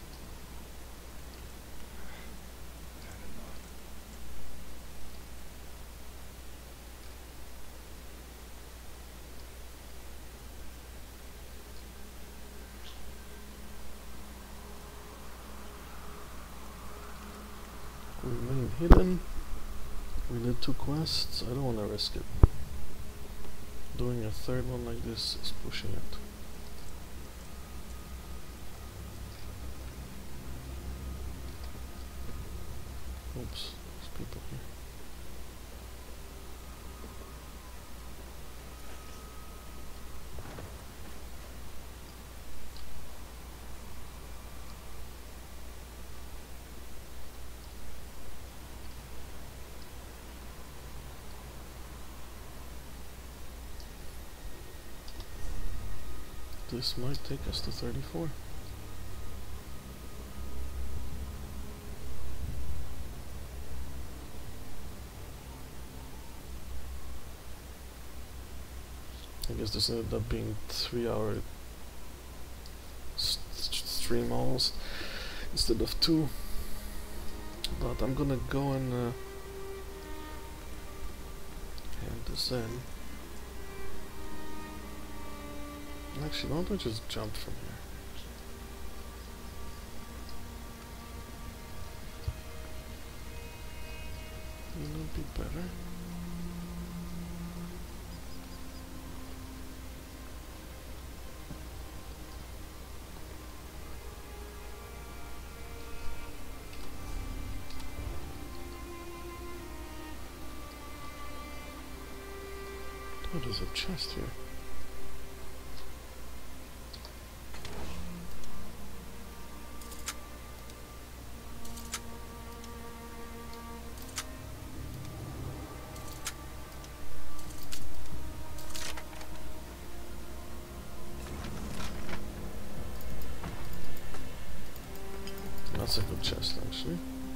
Remain hidden. We did 2 quests. I don't want to risk it. Doing a third one like this is pushing it. Oops, there's people here. This might take us to 34. I guess this ended up being 3-hour stream almost instead of 2. But I'm gonna go and hand this in. Actually, why don't I just jump from here? be better. Oh, there's a chest here. That's a good chest, actually.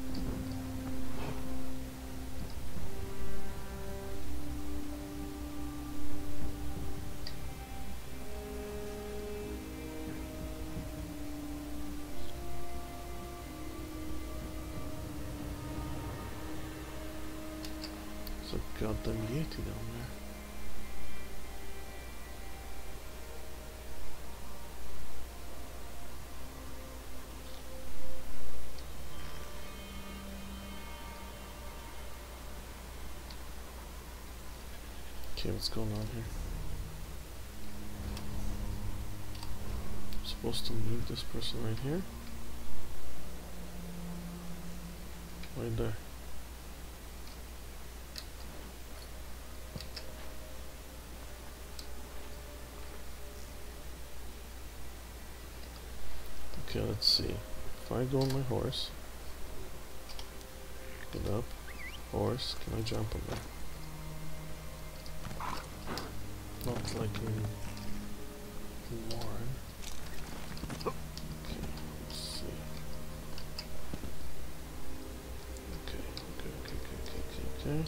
There's a goddamn Yeti down there. Okay, what's going on here? I'm supposed to meet this person right here? Right there. Okay, let's see. If I go on my horse, get up, horse, can I jump on there? Not like in Warren. Okay, let's see. Okay.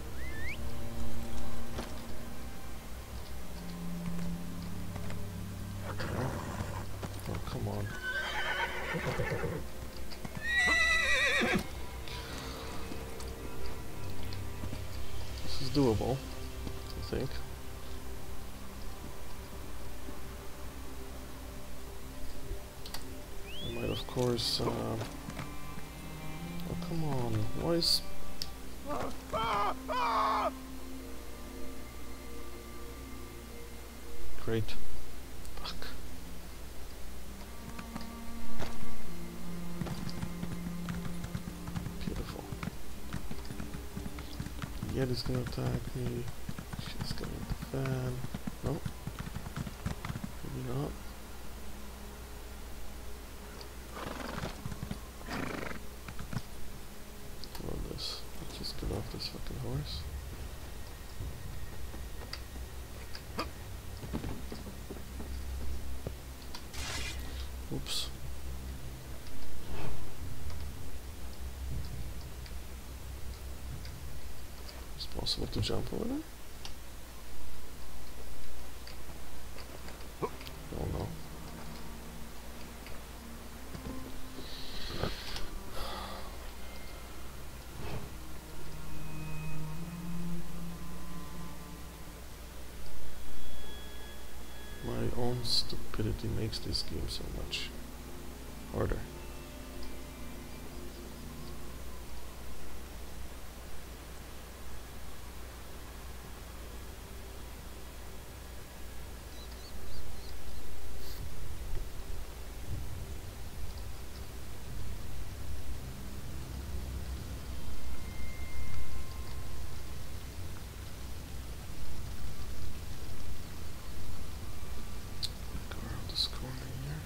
Oh, come on. This is doable, I think. I might, of course, oh, come on. Why is... Great. Fuck. Beautiful. Yeti's gonna attack me. She's gonna defend. No. Maybe not. What this? Let's just get off this fucking horse. Oops. It's possible to jump over there? Oh no. My own stupidity makes this game so much harder. Go around this corner here.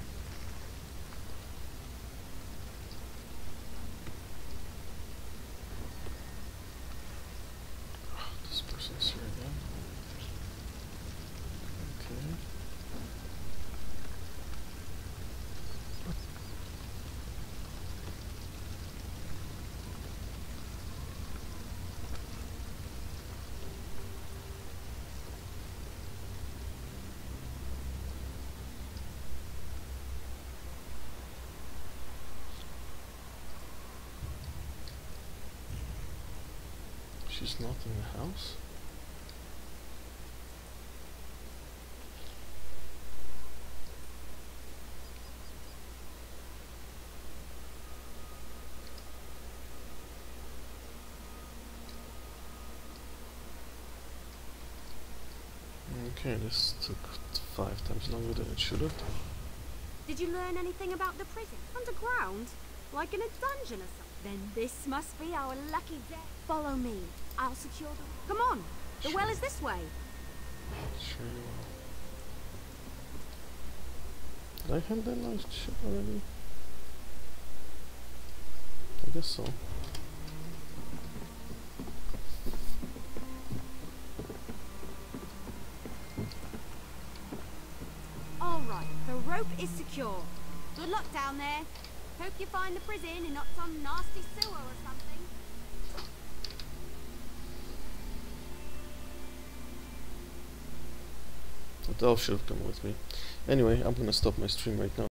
Oh, this person's here again. Okay. She's not in the house? Okay, this took 5 times longer than it should have. Did you learn anything about the prison? Underground? Like in a dungeon or something? Then this must be our lucky day. Follow me. I'll secure them. Come on. The well is this way. Sure you will. Did I hand that nice shit already? I guess so. Alright, the rope is secure. Good luck down there. Hope you find the prison and not some nasty sewer or something. That elf should have come with me. Anyway, I'm gonna stop my stream right now.